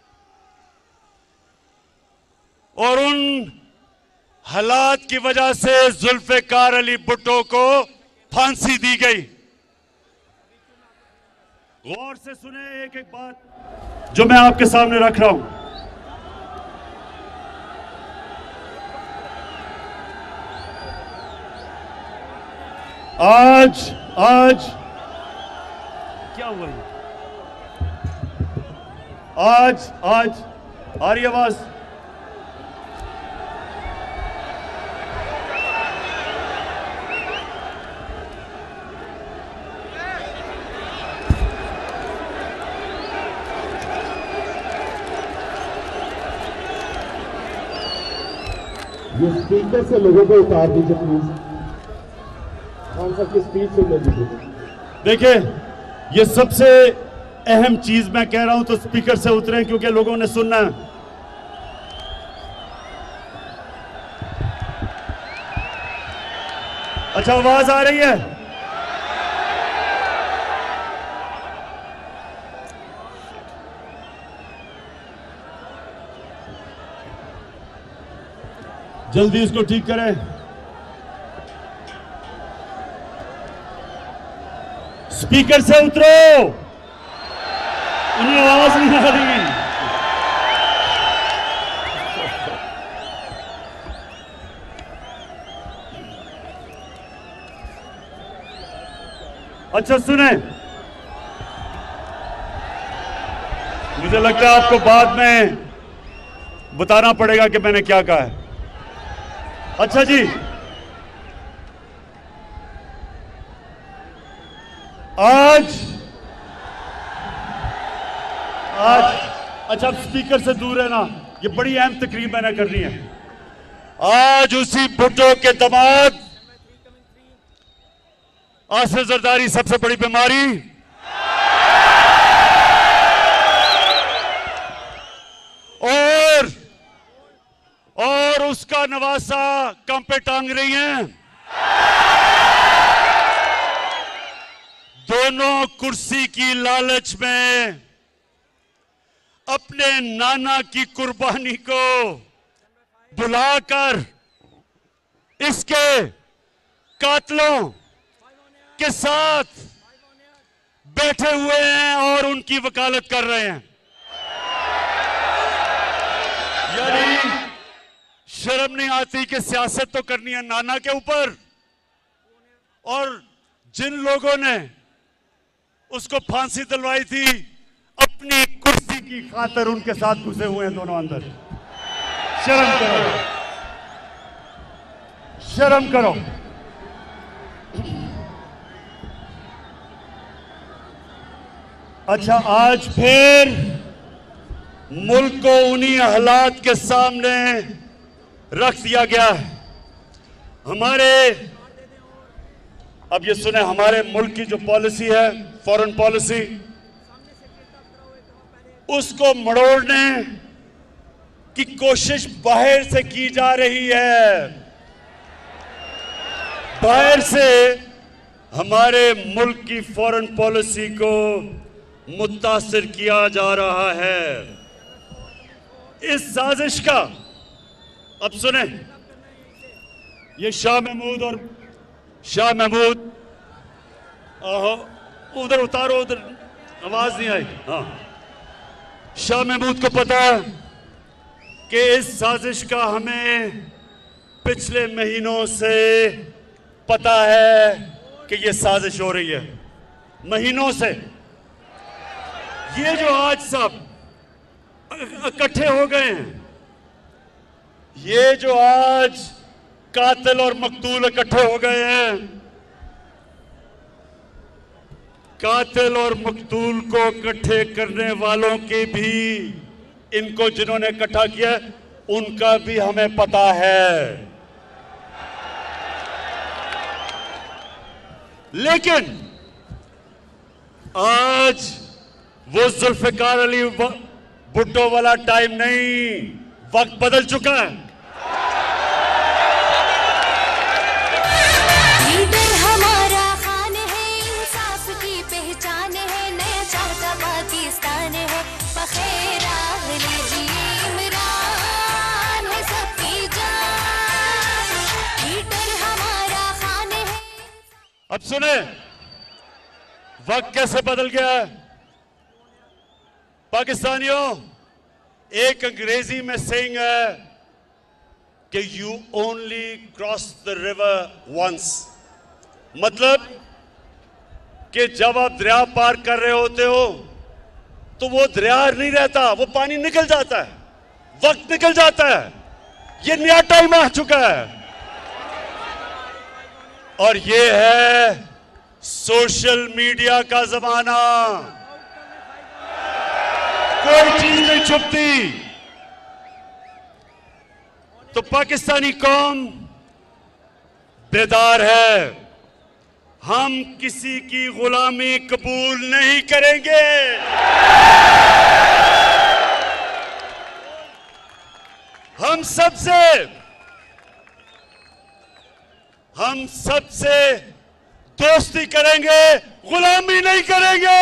और उन हालात की वजह से जुल्फिकार अली भुट्टो को फांसी दी गई। गौर से सुने एक एक बात जो मैं आपके सामने रख रहा हूं। आज क्या हुआ है? आज आ रही आवाज? ये स्पीकर से लोगों को उतार दीजिए प्लीज। खान साहब की स्पीच सुन लीजिए। देखिए, ये सबसे अहम चीज मैं कह रहा हूं तो स्पीकर से उतरे क्योंकि लोगों ने सुनना है। अच्छा, आवाज आ रही है? जल्दी इसको ठीक करें। स्पीकर से उतरो, उन्हें आवाज नहीं आ रही। अच्छा सुने, मुझे लगता है आपको बाद में बताना पड़ेगा कि मैंने क्या कहा है। अच्छा जी, आज अच्छा, स्पीकर से दूर है ना, ये बड़ी अहम तकरीब मैंने करनी है। आज उसी भुट्टो के दामाद आसिफ जरदारी, सबसे बड़ी बीमारी और उसका नवासा काम पे टांग रही हैं। दोनों कुर्सी की लालच में अपने नाना की कुर्बानी को भुलाकर इसके कातलों के साथ बैठे हुए हैं और उनकी वकालत कर रहे हैं। यानी शर्म नहीं आती कि सियासत तो करनी है नाना के ऊपर और जिन लोगों ने उसको फांसी दिलवाई थी, अपनी कुर्सी की खातिर उनके साथ घुसे हुए हैं दोनों अंदर। शर्म करो, शर्म करो। अच्छा, आज फिर मुल्क को उन्हीं हालात के सामने रख दिया गया है। अब ये सुने, हमारे मुल्क की जो पॉलिसी है, फॉरेन पॉलिसी, उसको मड़ोड़ने की कोशिश बाहर से की जा रही है। बाहर से हमारे मुल्क की फॉरेन पॉलिसी को मुतासिर किया जा रहा है। इस साजिश का, अब सुने, ये शाह महमूद, उधर उतारो, उधर आवाज नहीं आई। हाँ, शाह महमूद को पता है कि इस साजिश का हमें पिछले महीनों से पता है कि ये साजिश हो रही है, महीनों से। ये जो आज सब इकट्ठे हो गए हैं, ये जो आज कातिल और मकतूल इकट्ठे हो गए हैं, कातिल और मकतूल को इकट्ठे करने वालों की भी, इनको जिन्होंने इकट्ठा किया उनका भी हमें पता है। लेकिन आज वो जुल्फिकार अली भुट्टो वाला टाइम नहीं, वक्त बदल चुका है। लीडर हमारा खान है, इंसाफ की पहचान है, नया चाहता पाकिस्तान है, बखेरा लीजिए इमरान है सबकी जान, लीडर हमारा खान है। अब सुने, वक्त कैसे बदल गया है। पाकिस्तानियों, एक अंग्रेजी में सेइंग है कि you only cross the river once, मतलब कि जब आप दरिया पार कर रहे होते हो तो वो दरिया नहीं रहता, वो पानी निकल जाता है, वक्त निकल जाता है। ये नया टाइम आ चुका है और ये है सोशल मीडिया का जमाना। कोई चीज नहीं छुपती। तो पाकिस्तानी कौम बेदार है। हम किसी की गुलामी कबूल नहीं करेंगे। हम सबसे दोस्ती करेंगे, गुलामी नहीं करेंगे।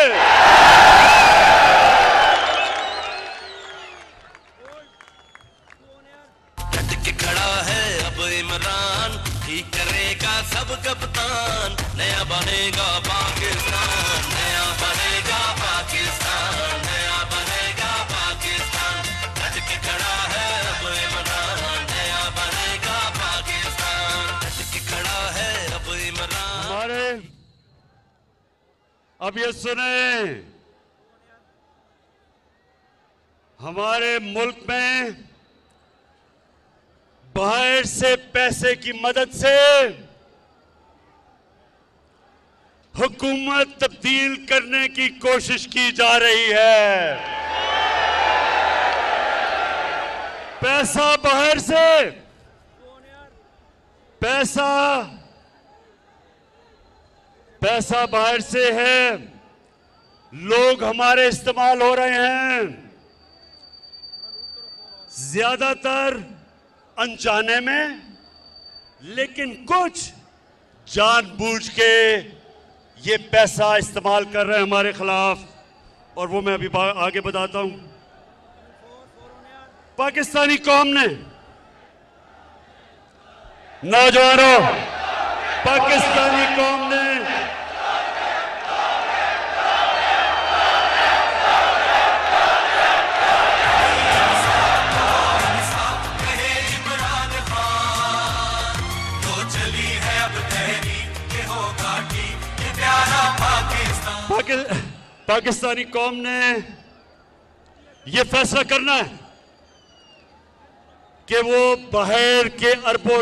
ठीक करेगा सब कप्तान, नया बनेगा पाकिस्तान, नया बनेगा पाकिस्तान, नया बनेगा पाकिस्तान, डट के खड़ा है अब इमरान, नया बनेगा पाकिस्तान, डट के खड़ा है अब इमरान। अब ये सुने, हमारे मुल्क में बाहर से पैसे की मदद से हुकूमत तब्दील करने की कोशिश की जा रही है। पैसा बाहर से, पैसा बाहर से है, लोग हमारे इस्तेमाल हो रहे हैं, ज्यादातर अनजाने में, लेकिन कुछ जानबूझ के ये पैसा इस्तेमाल कर रहे हैं हमारे खिलाफ। और वो मैं अभी आगे बताता हूं। पाकिस्तानी कौम ने, नौजवानों, पाकिस्तानी कौम ने चली है अब तहरीक, ये होगा ठीक। पाकिस्तानी कौम ने यह फैसला करना है कि वो बाहर के अरबों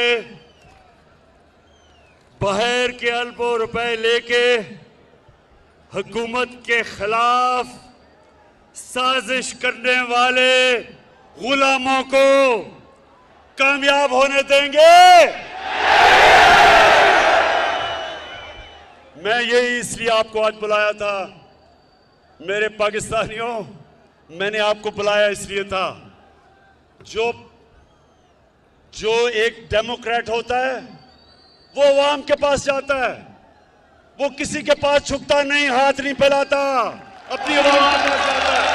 रुपए लेके हुकूमत के खिलाफ साजिश करने वाले गुलामों को कामयाब होने देंगे। मैं यही इसलिए आपको आज बुलाया था मेरे पाकिस्तानियों, मैंने आपको बुलाया इसलिए था, जो एक डेमोक्रेट होता है वो अवाम के पास जाता है, वो किसी के पास झुकता नहीं, हाथ नहीं फैलाता, अपनी अवाम के पास जाता है।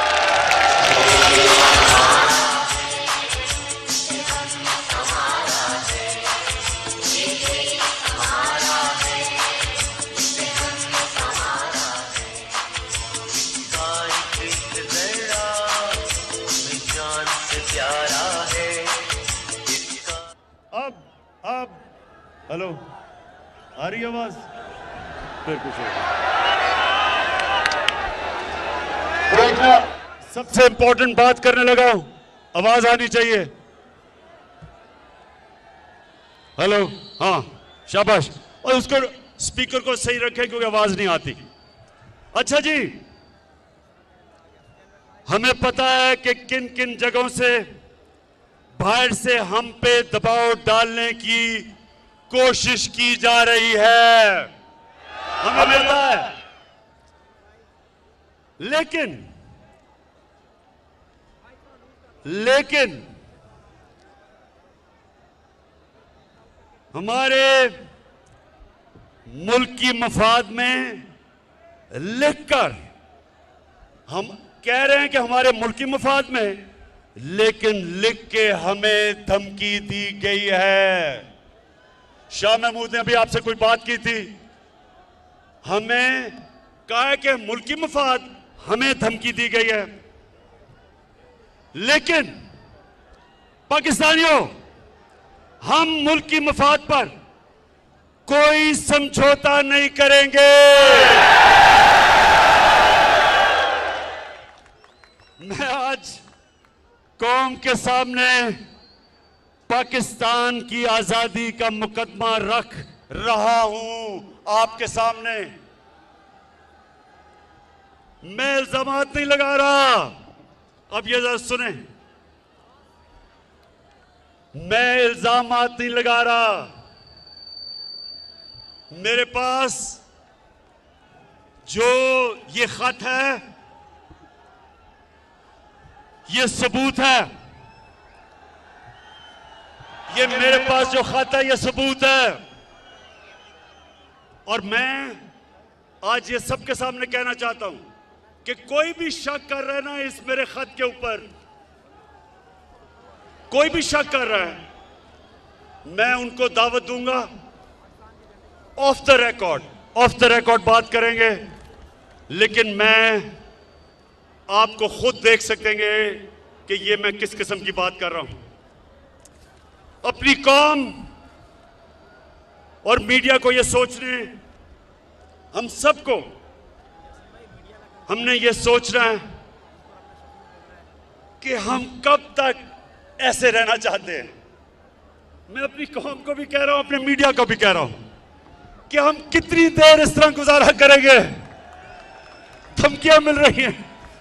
अब हेलो, आ रही आवाज? फिर कुछ सबसे इंपॉर्टेंट बात करने लगा हूं, आवाज आनी चाहिए। हेलो, हाँ शाबाश, और उसको स्पीकर को सही रखें क्योंकि आवाज नहीं आती। अच्छा जी, हमें पता है कि किन किन जगहों से बाहर से हम पे दबाव डालने की कोशिश की जा रही है, हमें पता है। लेकिन हमारे मुल्क की मफाद में लिखकर हम कह रहे हैं कि हमारे मुल्क की मफाद में, लेकिन लिख के हमें धमकी दी गई है। शाह महमूद ने अभी आपसे कोई बात की थी, हमें कहा है कि मुल्क की मफाद, हमें धमकी दी गई है। लेकिन पाकिस्तानियों, हम मुल्क की मफाद पर कोई समझौता नहीं करेंगे। मैं आज कौम के सामने पाकिस्तान की आजादी का मुकदमा रख रहा हूं, आपके सामने। मैं इल्जामात नहीं लगा रहा, अब ये जरा सुने, मैं इल्जामात नहीं लगा रहा। मेरे पास जो ये खत है, ये सबूत है, ये मेरे पास जो खत है ये सबूत है। और मैं आज ये सबके सामने कहना चाहता हूं कि कोई भी शक कर रहा है ना इस मेरे खत के ऊपर, कोई भी शक कर रहा है, मैं उनको दावत दूंगा, ऑफ द रिकॉर्ड बात करेंगे। लेकिन मैं आपको खुद देख सकेंगे कि ये मैं किस किस्म की बात कर रहा हूं। अपनी कौम और मीडिया को ये सोचने, हम सबको, हमने ये सोचना है कि हम कब तक ऐसे रहना चाहते हैं। मैं अपनी कौम को भी कह रहा हूं, अपने मीडिया को भी कह रहा हूं कि हम कितनी देर इस तरह गुजारा करेंगे। धमकियां मिल रही हैं,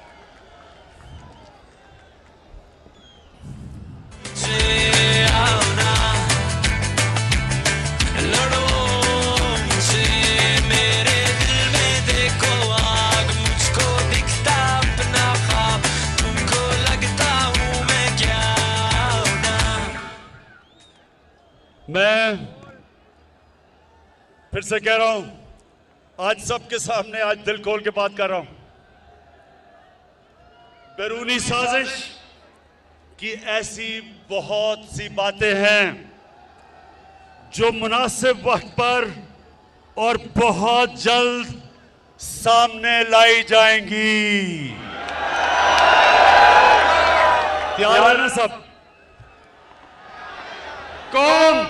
मैं फिर से कह रहा हूं, आज सबके सामने आज दिल खोल के बात कर रहा हूं। बैरूनी साजिश की ऐसी बहुत सी बातें हैं जो मुनासिब वक्त पर और बहुत जल्द सामने लाई जाएंगी। तैयार है ना सब? कौम,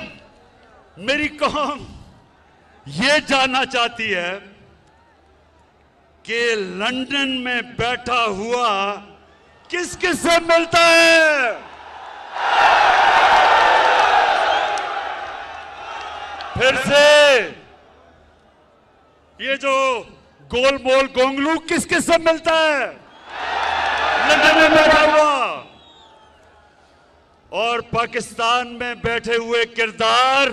मेरी कौम ये जानना चाहती है कि लंदन में बैठा हुआ किस किस से मिलता है? फिर से ये जो गोल मोल गोंगलू किस किस से मिलता है? लंदन में बैठा हुआ। और पाकिस्तान में बैठे हुए किरदार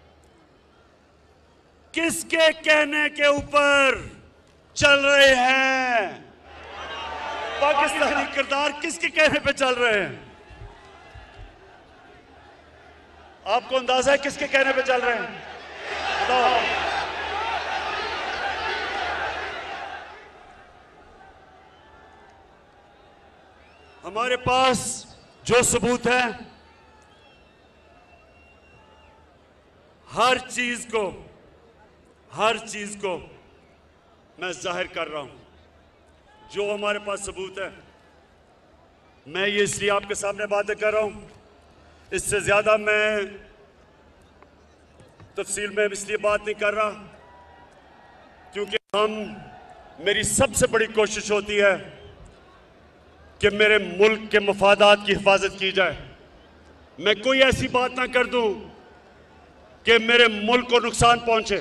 किसके कहने के ऊपर चल रहे हैं? पाकिस्तानी किरदार किसके कहने पे चल रहे हैं? आपको अंदाजा है किसके कहने पे चल रहे हैं? बताओ। हमारे पास जो सबूत है, हर चीज को मैं जाहिर कर रहा हूं। जो हमारे पास सबूत है, मैं ये इसलिए आपके सामने बातें कर रहा हूं। इससे ज्यादा मैं तफसील में इसलिए बात नहीं कर रहा क्योंकि मेरी सबसे बड़ी कोशिश होती है कि मेरे मुल्क के मफादात की हिफाजत की जाए। मैं कोई ऐसी बात ना कर दूं कि मेरे मुल्क को नुकसान पहुंचे।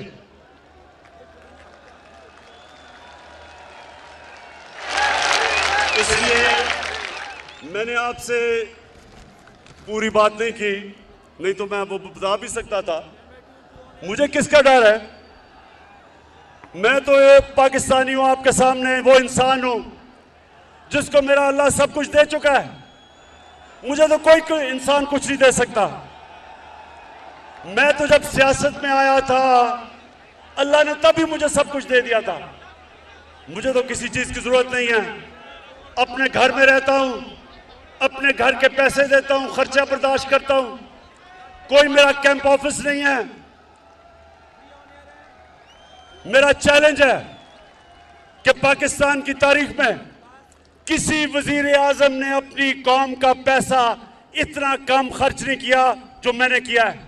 इसलिए मैंने आपसे पूरी बात नहीं की, नहीं तो मैं वो बता भी सकता था। मुझे किसका डर है? मैं तो एक पाकिस्तानी हूं, आपके सामने वो इंसान हूं जिसको मेरा अल्लाह सब कुछ दे चुका है। मुझे तो कोई इंसान कुछ नहीं दे सकता। मैं तो जब सियासत में आया था, अल्लाह ने तभी मुझे सब कुछ दे दिया था। मुझे तो किसी चीज की जरूरत नहीं है। अपने घर में रहता हूं, अपने घर के पैसे देता हूं, खर्चा बर्दाश्त करता हूं। कोई मेरा कैंप ऑफिस नहीं है। मेरा चैलेंज है कि पाकिस्तान की तारीख में किसी वजीर आजम ने अपनी कौम का पैसा इतना कम खर्च नहीं किया जो मैंने किया है।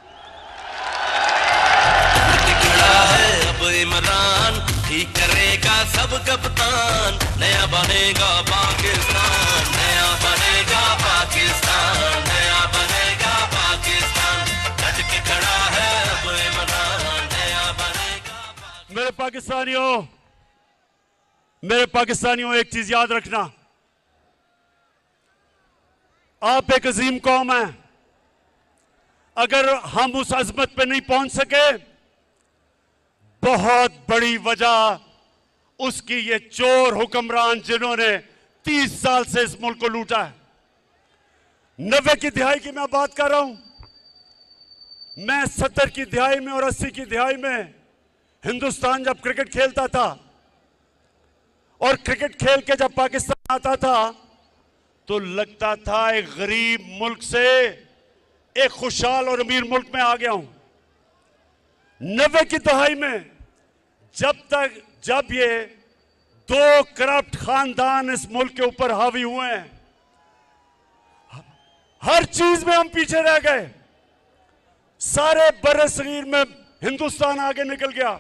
अब इमरान ठीक करेगा सब कप्तान, नया बनेगा पाकिस्तान, नया बनेगा पाकिस्तान, नया बनेगा पाकिस्तान। डट के खड़ा है अब इमरान, नया बनेगा। मेरे पाकिस्तानियों एक चीज याद रखना, आप एक अजीम कौम है। अगर हम उस अजमत पे नहीं पहुंच सके, बहुत बड़ी वजह उसकी ये चोर हुक्मरान जिन्होंने 30 साल से इस मुल्क को लूटा है। 90 की दिहाई की मैं बात कर रहा हूं। मैं 70 की दिहाई में और 80 की दिहाई में हिंदुस्तान जब क्रिकेट खेलता था और क्रिकेट खेल के जब पाकिस्तान आता था तो लगता था एक गरीब मुल्क से एक खुशहाल और अमीर मुल्क में आ गया हूं। 90 की दहाई में जब ये 2 करप्ट खानदान इस मुल्क के ऊपर हावी हुए हैं, हर चीज में हम पीछे रह गए। सारे बर्रे-सगीर में हिंदुस्तान आगे निकल गया।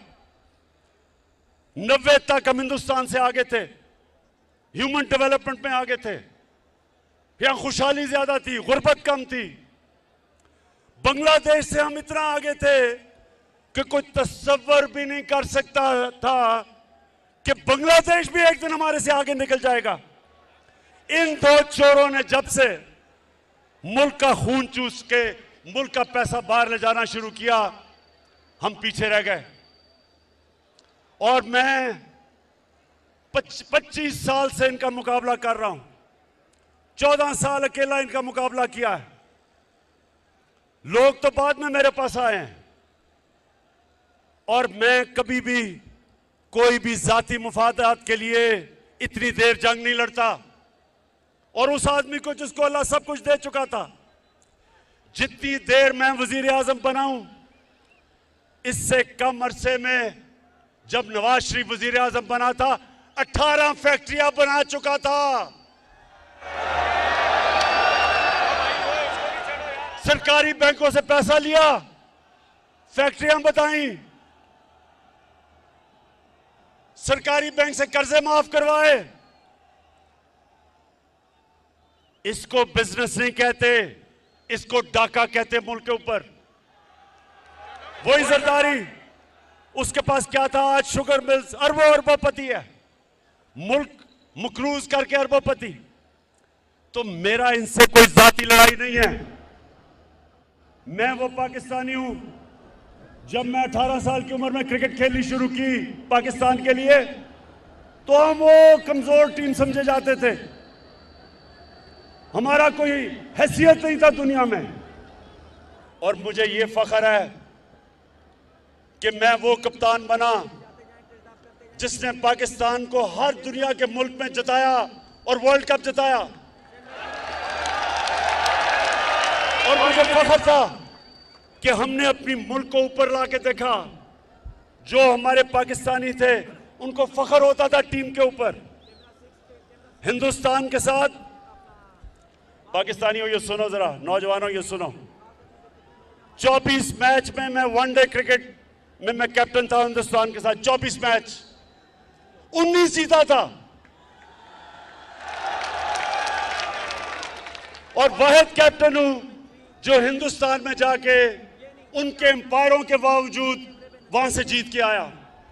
90 तक हम हिंदुस्तान से आगे थे, ह्यूमन डेवलपमेंट में आगे थे। यहां खुशहाली ज्यादा थी, गुर्बत कम थी। बांग्लादेश से हम इतना आगे थे कि कोई तस्वर भी नहीं कर सकता था कि बांग्लादेश भी एक दिन हमारे से आगे निकल जाएगा। इन 2 चोरों ने जब से मुल्क का खून चूस के मुल्क का पैसा बाहर ले जाना शुरू किया, हम पीछे रह गए। और मैं 25 साल से इनका मुकाबला कर रहा हूं। 14 साल अकेला इनका मुकाबला किया है। लोग तो बाद में मेरे पास आए हैं और मैं कभी भी कोई भी जाती मुफादात के लिए इतनी देर जंग नहीं लड़ता। और उस आदमी को जिसको अल्लाह सब कुछ दे चुका था, जितनी देर मैं वजीर आजम बनाऊं, इससे कम अरसे में जब नवाज शरीफ वजीर आजम बना था 18 फैक्ट्रियां बना चुका था। सरकारी बैंकों से पैसा लिया, फैक्ट्रियां बताई। सरकारी बैंक से कर्जे माफ करवाए। इसको बिजनेस नहीं कहते, इसको डाका कहते मुल्क के ऊपर। वही जरदारी, उसके पास क्या था? आज शुगर मिल्स, अरबों अरबोपति है, मुल्क मकरूज करके अरबोपति। तो मेरा इनसे कोई जाती लड़ाई नहीं है। मैं वो पाकिस्तानी हूं, जब मैं 18 साल की उम्र में क्रिकेट खेलनी शुरू की पाकिस्तान के लिए, तो हम वो कमजोर टीम समझे जाते थे, हमारा कोई हैसियत नहीं था दुनिया में। और मुझे ये फख्र है कि मैं वो कप्तान बना जिसने पाकिस्तान को हर दुनिया के मुल्क में जिताया और वर्ल्ड कप जिताया। और मुझे फख्र था कि हमने अपनी मुल्क को ऊपर लाके देखा। जो हमारे पाकिस्तानी थे उनको फख्र होता था टीम के ऊपर। हिंदुस्तान के साथ, पाकिस्तानियों ये सुनो जरा, नौजवानों ये सुनो, 24 मैच में मैं वनडे क्रिकेट में मैं कैप्टन था हिंदुस्तान के साथ। 24 मैच, 19 जीता था। और वाहिद कैप्टन हूं जो हिंदुस्तान में जाके उनके एम्पायरों के बावजूद वहां से जीत के आया।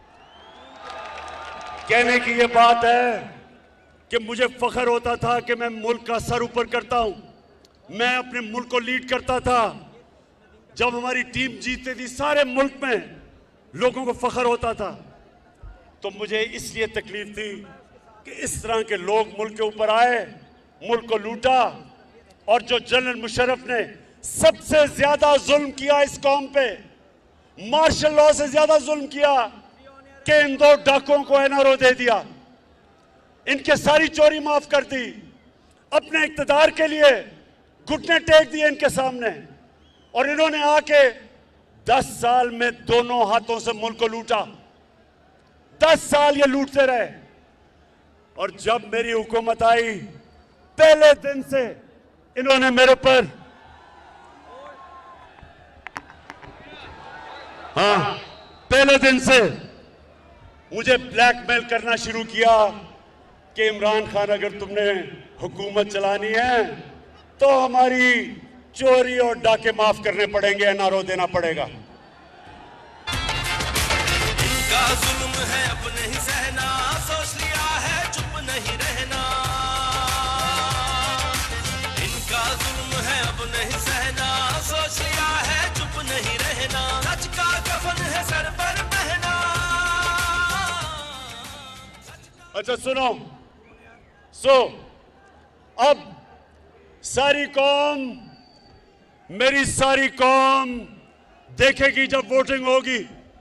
कहने की यह बात है कि मुझे फख्र होता था कि मैं मुल्क का सर ऊपर करता हूं, मैं अपने मुल्क को लीड करता था। जब हमारी टीम जीतती थी सारे मुल्क में लोगों को फख्र होता था। तो मुझे इसलिए तकलीफ थी कि इस तरह के लोग मुल्क के ऊपर आए, मुल्क को लूटा। और जो जनरल मुशर्रफ ने सबसे ज्यादा जुल्म किया इस कौम पे, मार्शल लॉ से ज्यादा जुल्म किया कि इन 2 डाकुओं को एनआरओ दे दिया, इनके सारी चोरी माफ कर दी, अपने इक्तदार के लिए घुटने टेक दिए इनके सामने। और इन्होंने आके 10 साल में दोनों हाथों से मुल्क को लूटा। 10 साल ये लूटते रहे। और जब मेरी हुकूमत आई, पहले दिन से इन्होंने मेरे पर, पहले दिन से मुझे ब्लैकमेल करना शुरू किया कि इमरान खान, अगर तुमने हुकूमत चलानी है तो हमारी चोरी और डाके माफ करने पड़ेंगे, एनआरओ देना पड़ेगा। इनका जुल्म है अब नहीं सहना, सोच लिया है चुप नहीं रहना। इनका जुल्म है अब नहीं सहना, सोच लिया है चुप नहीं रहना। सच का कफन है सर पर पहना। अच्छा सुनो, अब सारी कौम, मेरी सारी कौम देखेगी जब वोटिंग होगी।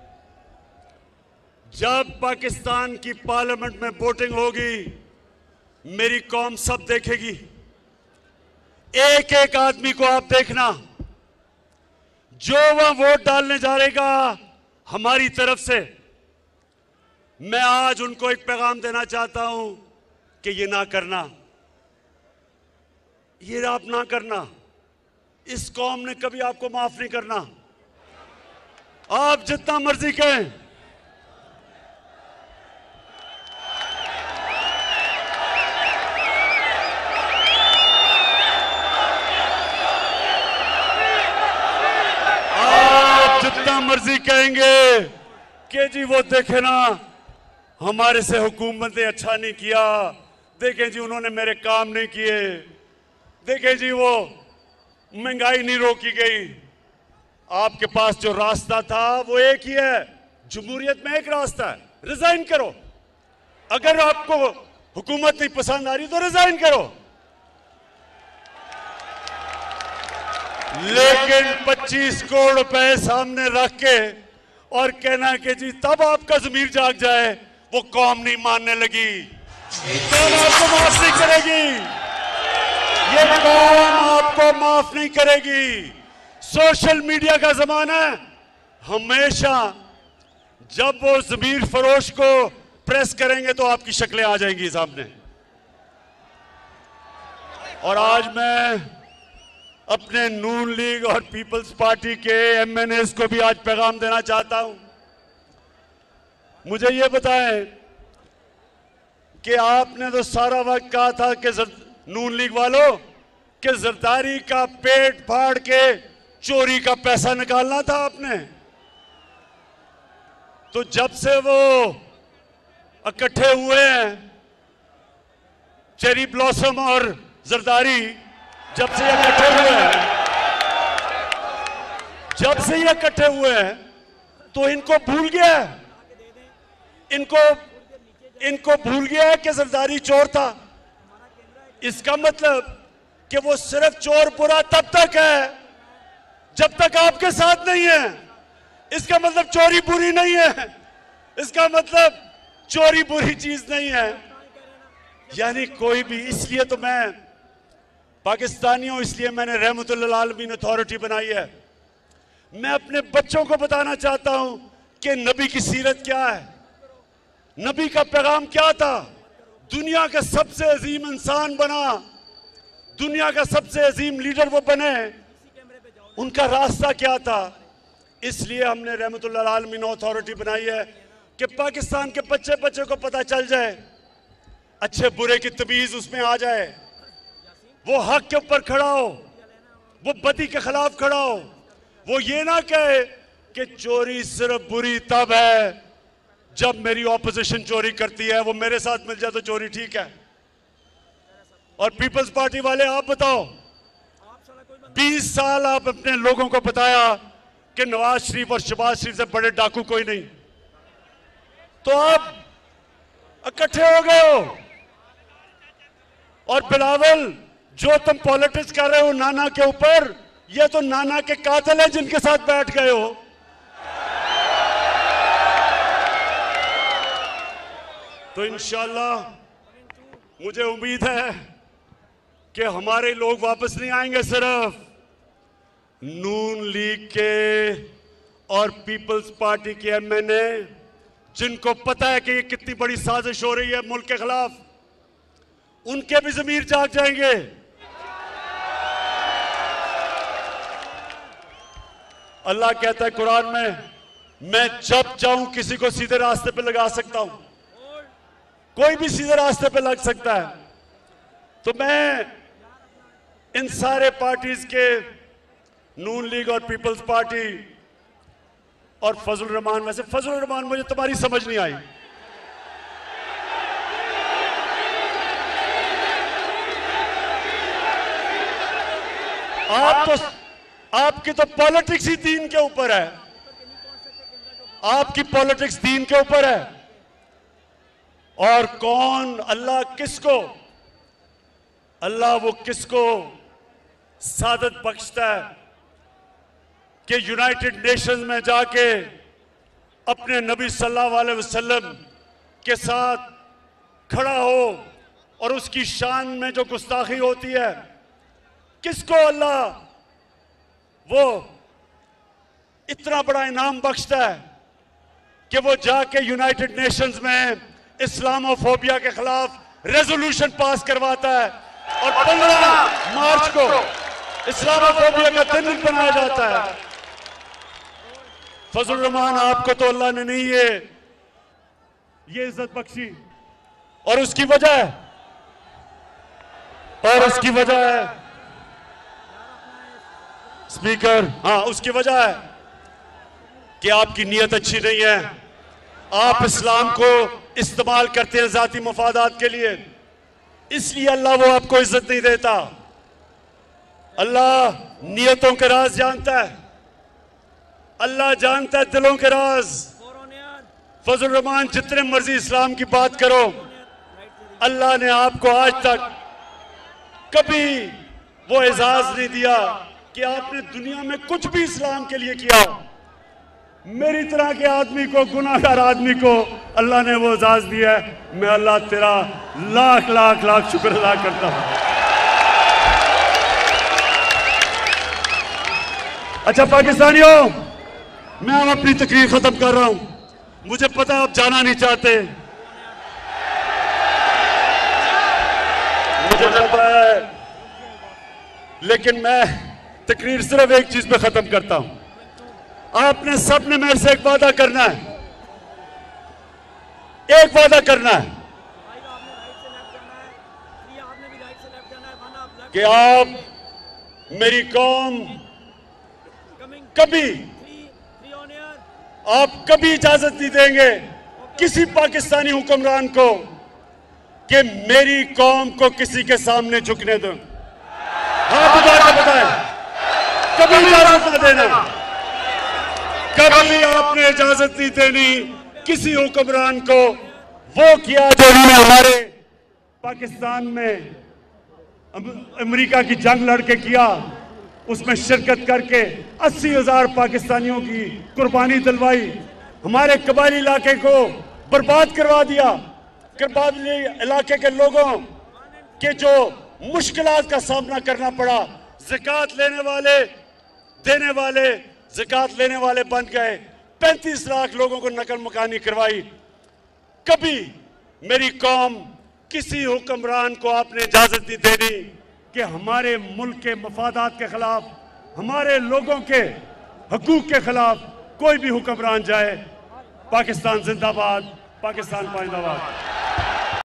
जब पाकिस्तान की पार्लियामेंट में वोटिंग होगी, मेरी कौम सब देखेगी। एक एक आदमी को आप देखना, जो वह वोट डालने जा रहेगा हमारी तरफ से। मैं आज उनको एक पैगाम देना चाहता हूं कि ये ना करना, ये आप ना करना। इस कौम ने कभी आपको माफ नहीं करना, आप जितना मर्जी कहें। आप जितना मर्जी कहेंगे कि जी वो देखे ना, हमारे से हुकूमत ने अच्छा नहीं किया, देखें जी उन्होंने मेरे काम नहीं किए, देखें जी वो महंगाई नहीं रोकी गई। आपके पास जो रास्ता था वो एक ही है, जमहूरियत में एक रास्ता है, रिजाइन करो। अगर आपको हुकूमत नहीं पसंद आ रही तो रिजाइन करो। लेकिन 25 करोड़ रुपए सामने रख के और कहना कि जी तब आपका ज़मीर जाग जाए, वो कौम नहीं मानने लगी। कौम आपको माफ नहीं करेगी, ये कौम आपको माफ नहीं करेगी। सोशल मीडिया का जमाना है, हमेशा जब वो ज़मीर फरोश को प्रेस करेंगे तो आपकी शक्लें आ जाएंगी सामने। और आज मैं अपने नून लीग और पीपल्स पार्टी के एमएनएस को भी आज पैगाम देना चाहता हूं। मुझे ये बताएं कि आपने तो सारा वक्त कहा था कि नून लीग वालों कि जरदारी का पेट फाड़ के चोरी का पैसा निकालना था आपने। तो जब से वो इकट्ठे हुए हैं, चेरी ब्लॉसम और जरदारी, जब से ये इकट्ठे हुए हैं, जब से ये इकट्ठे हुए हैं, तो इनको भूल गया है, इनको भूल गया है कि जरदारी चोर था। इसका मतलब कि वो सिर्फ चोर बुरा तब तक है जब तक आपके साथ नहीं है। इसका मतलब चोरी बुरी नहीं है, इसका मतलब चोरी बुरी चीज नहीं है। यानी कोई भी, इसलिए तो मैं पाकिस्तानी हूं, इसलिए मैंने रहमतुल्लिल आलमीन अथॉरिटी बनाई है। मैं अपने बच्चों को बताना चाहता हूं कि नबी की सीरत क्या है, नबी का पैगाम क्या था, दुनिया का सबसे अजीम इंसान बना, दुनिया का सबसे अजीम लीडर वो बने, उनका रास्ता क्या था। इसलिए हमने रहमतुल्लिल आलमीन अथॉरिटी बनाई है कि पाकिस्तान के बच्चे बच्चे को पता चल जाए, अच्छे बुरे की तमीज उसमें आ जाए, वो हक के ऊपर खड़ा हो, वो बदी के खिलाफ खड़ा हो, वो ये ना कहे कि चोरी सिर्फ बुरी तब है जब मेरी ऑपोजिशन चोरी करती है, वो मेरे साथ मिल जाए तो चोरी ठीक है। और पीपल्स पार्टी वाले आप बताओ, 20 साल आप अपने लोगों को बताया कि नवाज शरीफ और शहबाज शरीफ से बड़े डाकू कोई नहीं, तो आप इकट्ठे हो गए हो। और बिलावल, जो तुम पॉलिटिक्स कर रहे हो नाना के ऊपर, ये तो नाना के कातिल हैं जिनके साथ बैठ गए हो। तो इंशाअल्लाह मुझे उम्मीद है कि हमारे लोग वापस नहीं आएंगे, सिर्फ नून लीग के और पीपल्स पार्टी के एमएनए जिनको पता है कि ये कितनी बड़ी साजिश हो रही है मुल्क के खिलाफ, उनके भी ज़मीर जाग जाएंगे। अल्लाह कहता है कुरान में, मैं जब चाहूं किसी को सीधे रास्ते पे लगा सकता हूं, कोई भी सीधे रास्ते पे लग सकता है। तो मैं इन सारे पार्टीज के, नून लीग और पीपल्स पार्टी और फजलुर रहमान, वैसे फजलुर रहमान मुझे तुम्हारी समझ नहीं आई, आपकी तो पॉलिटिक्स ही दीन के ऊपर है, आपकी पॉलिटिक्स दीन के ऊपर है। और कौन, अल्लाह किसको, अल्लाह वो किसको सादत बख्शता है कि यूनाइटेड नेशंस में जाके अपने नबी सल्लल्लाहु अलैहि वसल्लम के साथ खड़ा हो और उसकी शान में जो गुस्ताखी होती है, किसको अल्लाह वो इतना बड़ा इनाम बख्शता है कि वो जाके यूनाइटेड नेशंस में इस्लामोफोबिया के खिलाफ रेजोल्यूशन पास करवाता है और 15 मार्च को इस्लामोफोबिया का दिन बनाया जाता है। फजलुर रहमान, आपको तो अल्लाह ने नहीं ये इज्जत बख्शी, और उसकी वजह है स्पीकर, हाँ, उसकी वजह है कि आपकी नीयत अच्छी नहीं है। आप इस्लाम को इस्तेमाल करते हैं जाती मफादात के लिए, इसलिए अल्लाह वो आपको इज्जत नहीं देता। अल्लाह नीयतों के राज जानता है, अल्लाह जानता है दिलों के राज। फजलुर रहमान, जितने मर्जी इस्लाम की बात करो, अल्लाह ने आपको आज तक कभी वो एजाज नहीं दिया कि आपने दुनिया में कुछ भी इस्लाम के लिए किया। मेरी तरह के आदमी को, गुनाहगार आदमी को अल्लाह ने वो एजाज दिया है। मैं अल्लाह तेरा लाख लाख लाख शुक्र अदा करता हूं। अच्छा पाकिस्तानियों, मैं अब अपनी तकरीर खत्म कर रहा हूं। मुझे पता है आप जाना नहीं चाहते, मुझे पता है, लेकिन मैं तकरीर सिर्फ एक चीज पे खत्म करता हूं। आपने सबने मेरे से एक वादा करना है, एक वादा करना है। कि आप मेरी कौम कभी इजाजत नहीं देंगे किसी पाकिस्तानी हुक्मरान को कि मेरी कौम को किसी के सामने झुकने दो। हाथ उठा के बताएं, कभी इजाजत ना देना, कभी आपने इजाजत नहीं देनी किसी हुक्मरान को वो किया जो उन्होंने हमारे पाकिस्तान में अमेरिका की जंग लड़के किया, उसमें शिरकत करके 80,000 पाकिस्तानियों की कुर्बानी दिलवाई, हमारे कबायली इलाके को बर्बाद करवा दिया। कबायली इलाके के लोगों के जो मुश्किलात का सामना करना पड़ा, ज़कात लेने वाले देने वाले ज़कात लेने वाले बन गए, 35 लाख लोगों को नकल मकानी करवाई। कभी मेरी कौम किसी हुक्मरान को आपने इजाजत नहीं देनी कि हमारे मुल्क के मफादात के खिलाफ, हमारे लोगों के हकूक के खिलाफ कोई भी हुक्मरान जाए। पाकिस्तान जिंदाबाद, पाकिस्तान पाइंदाबाद।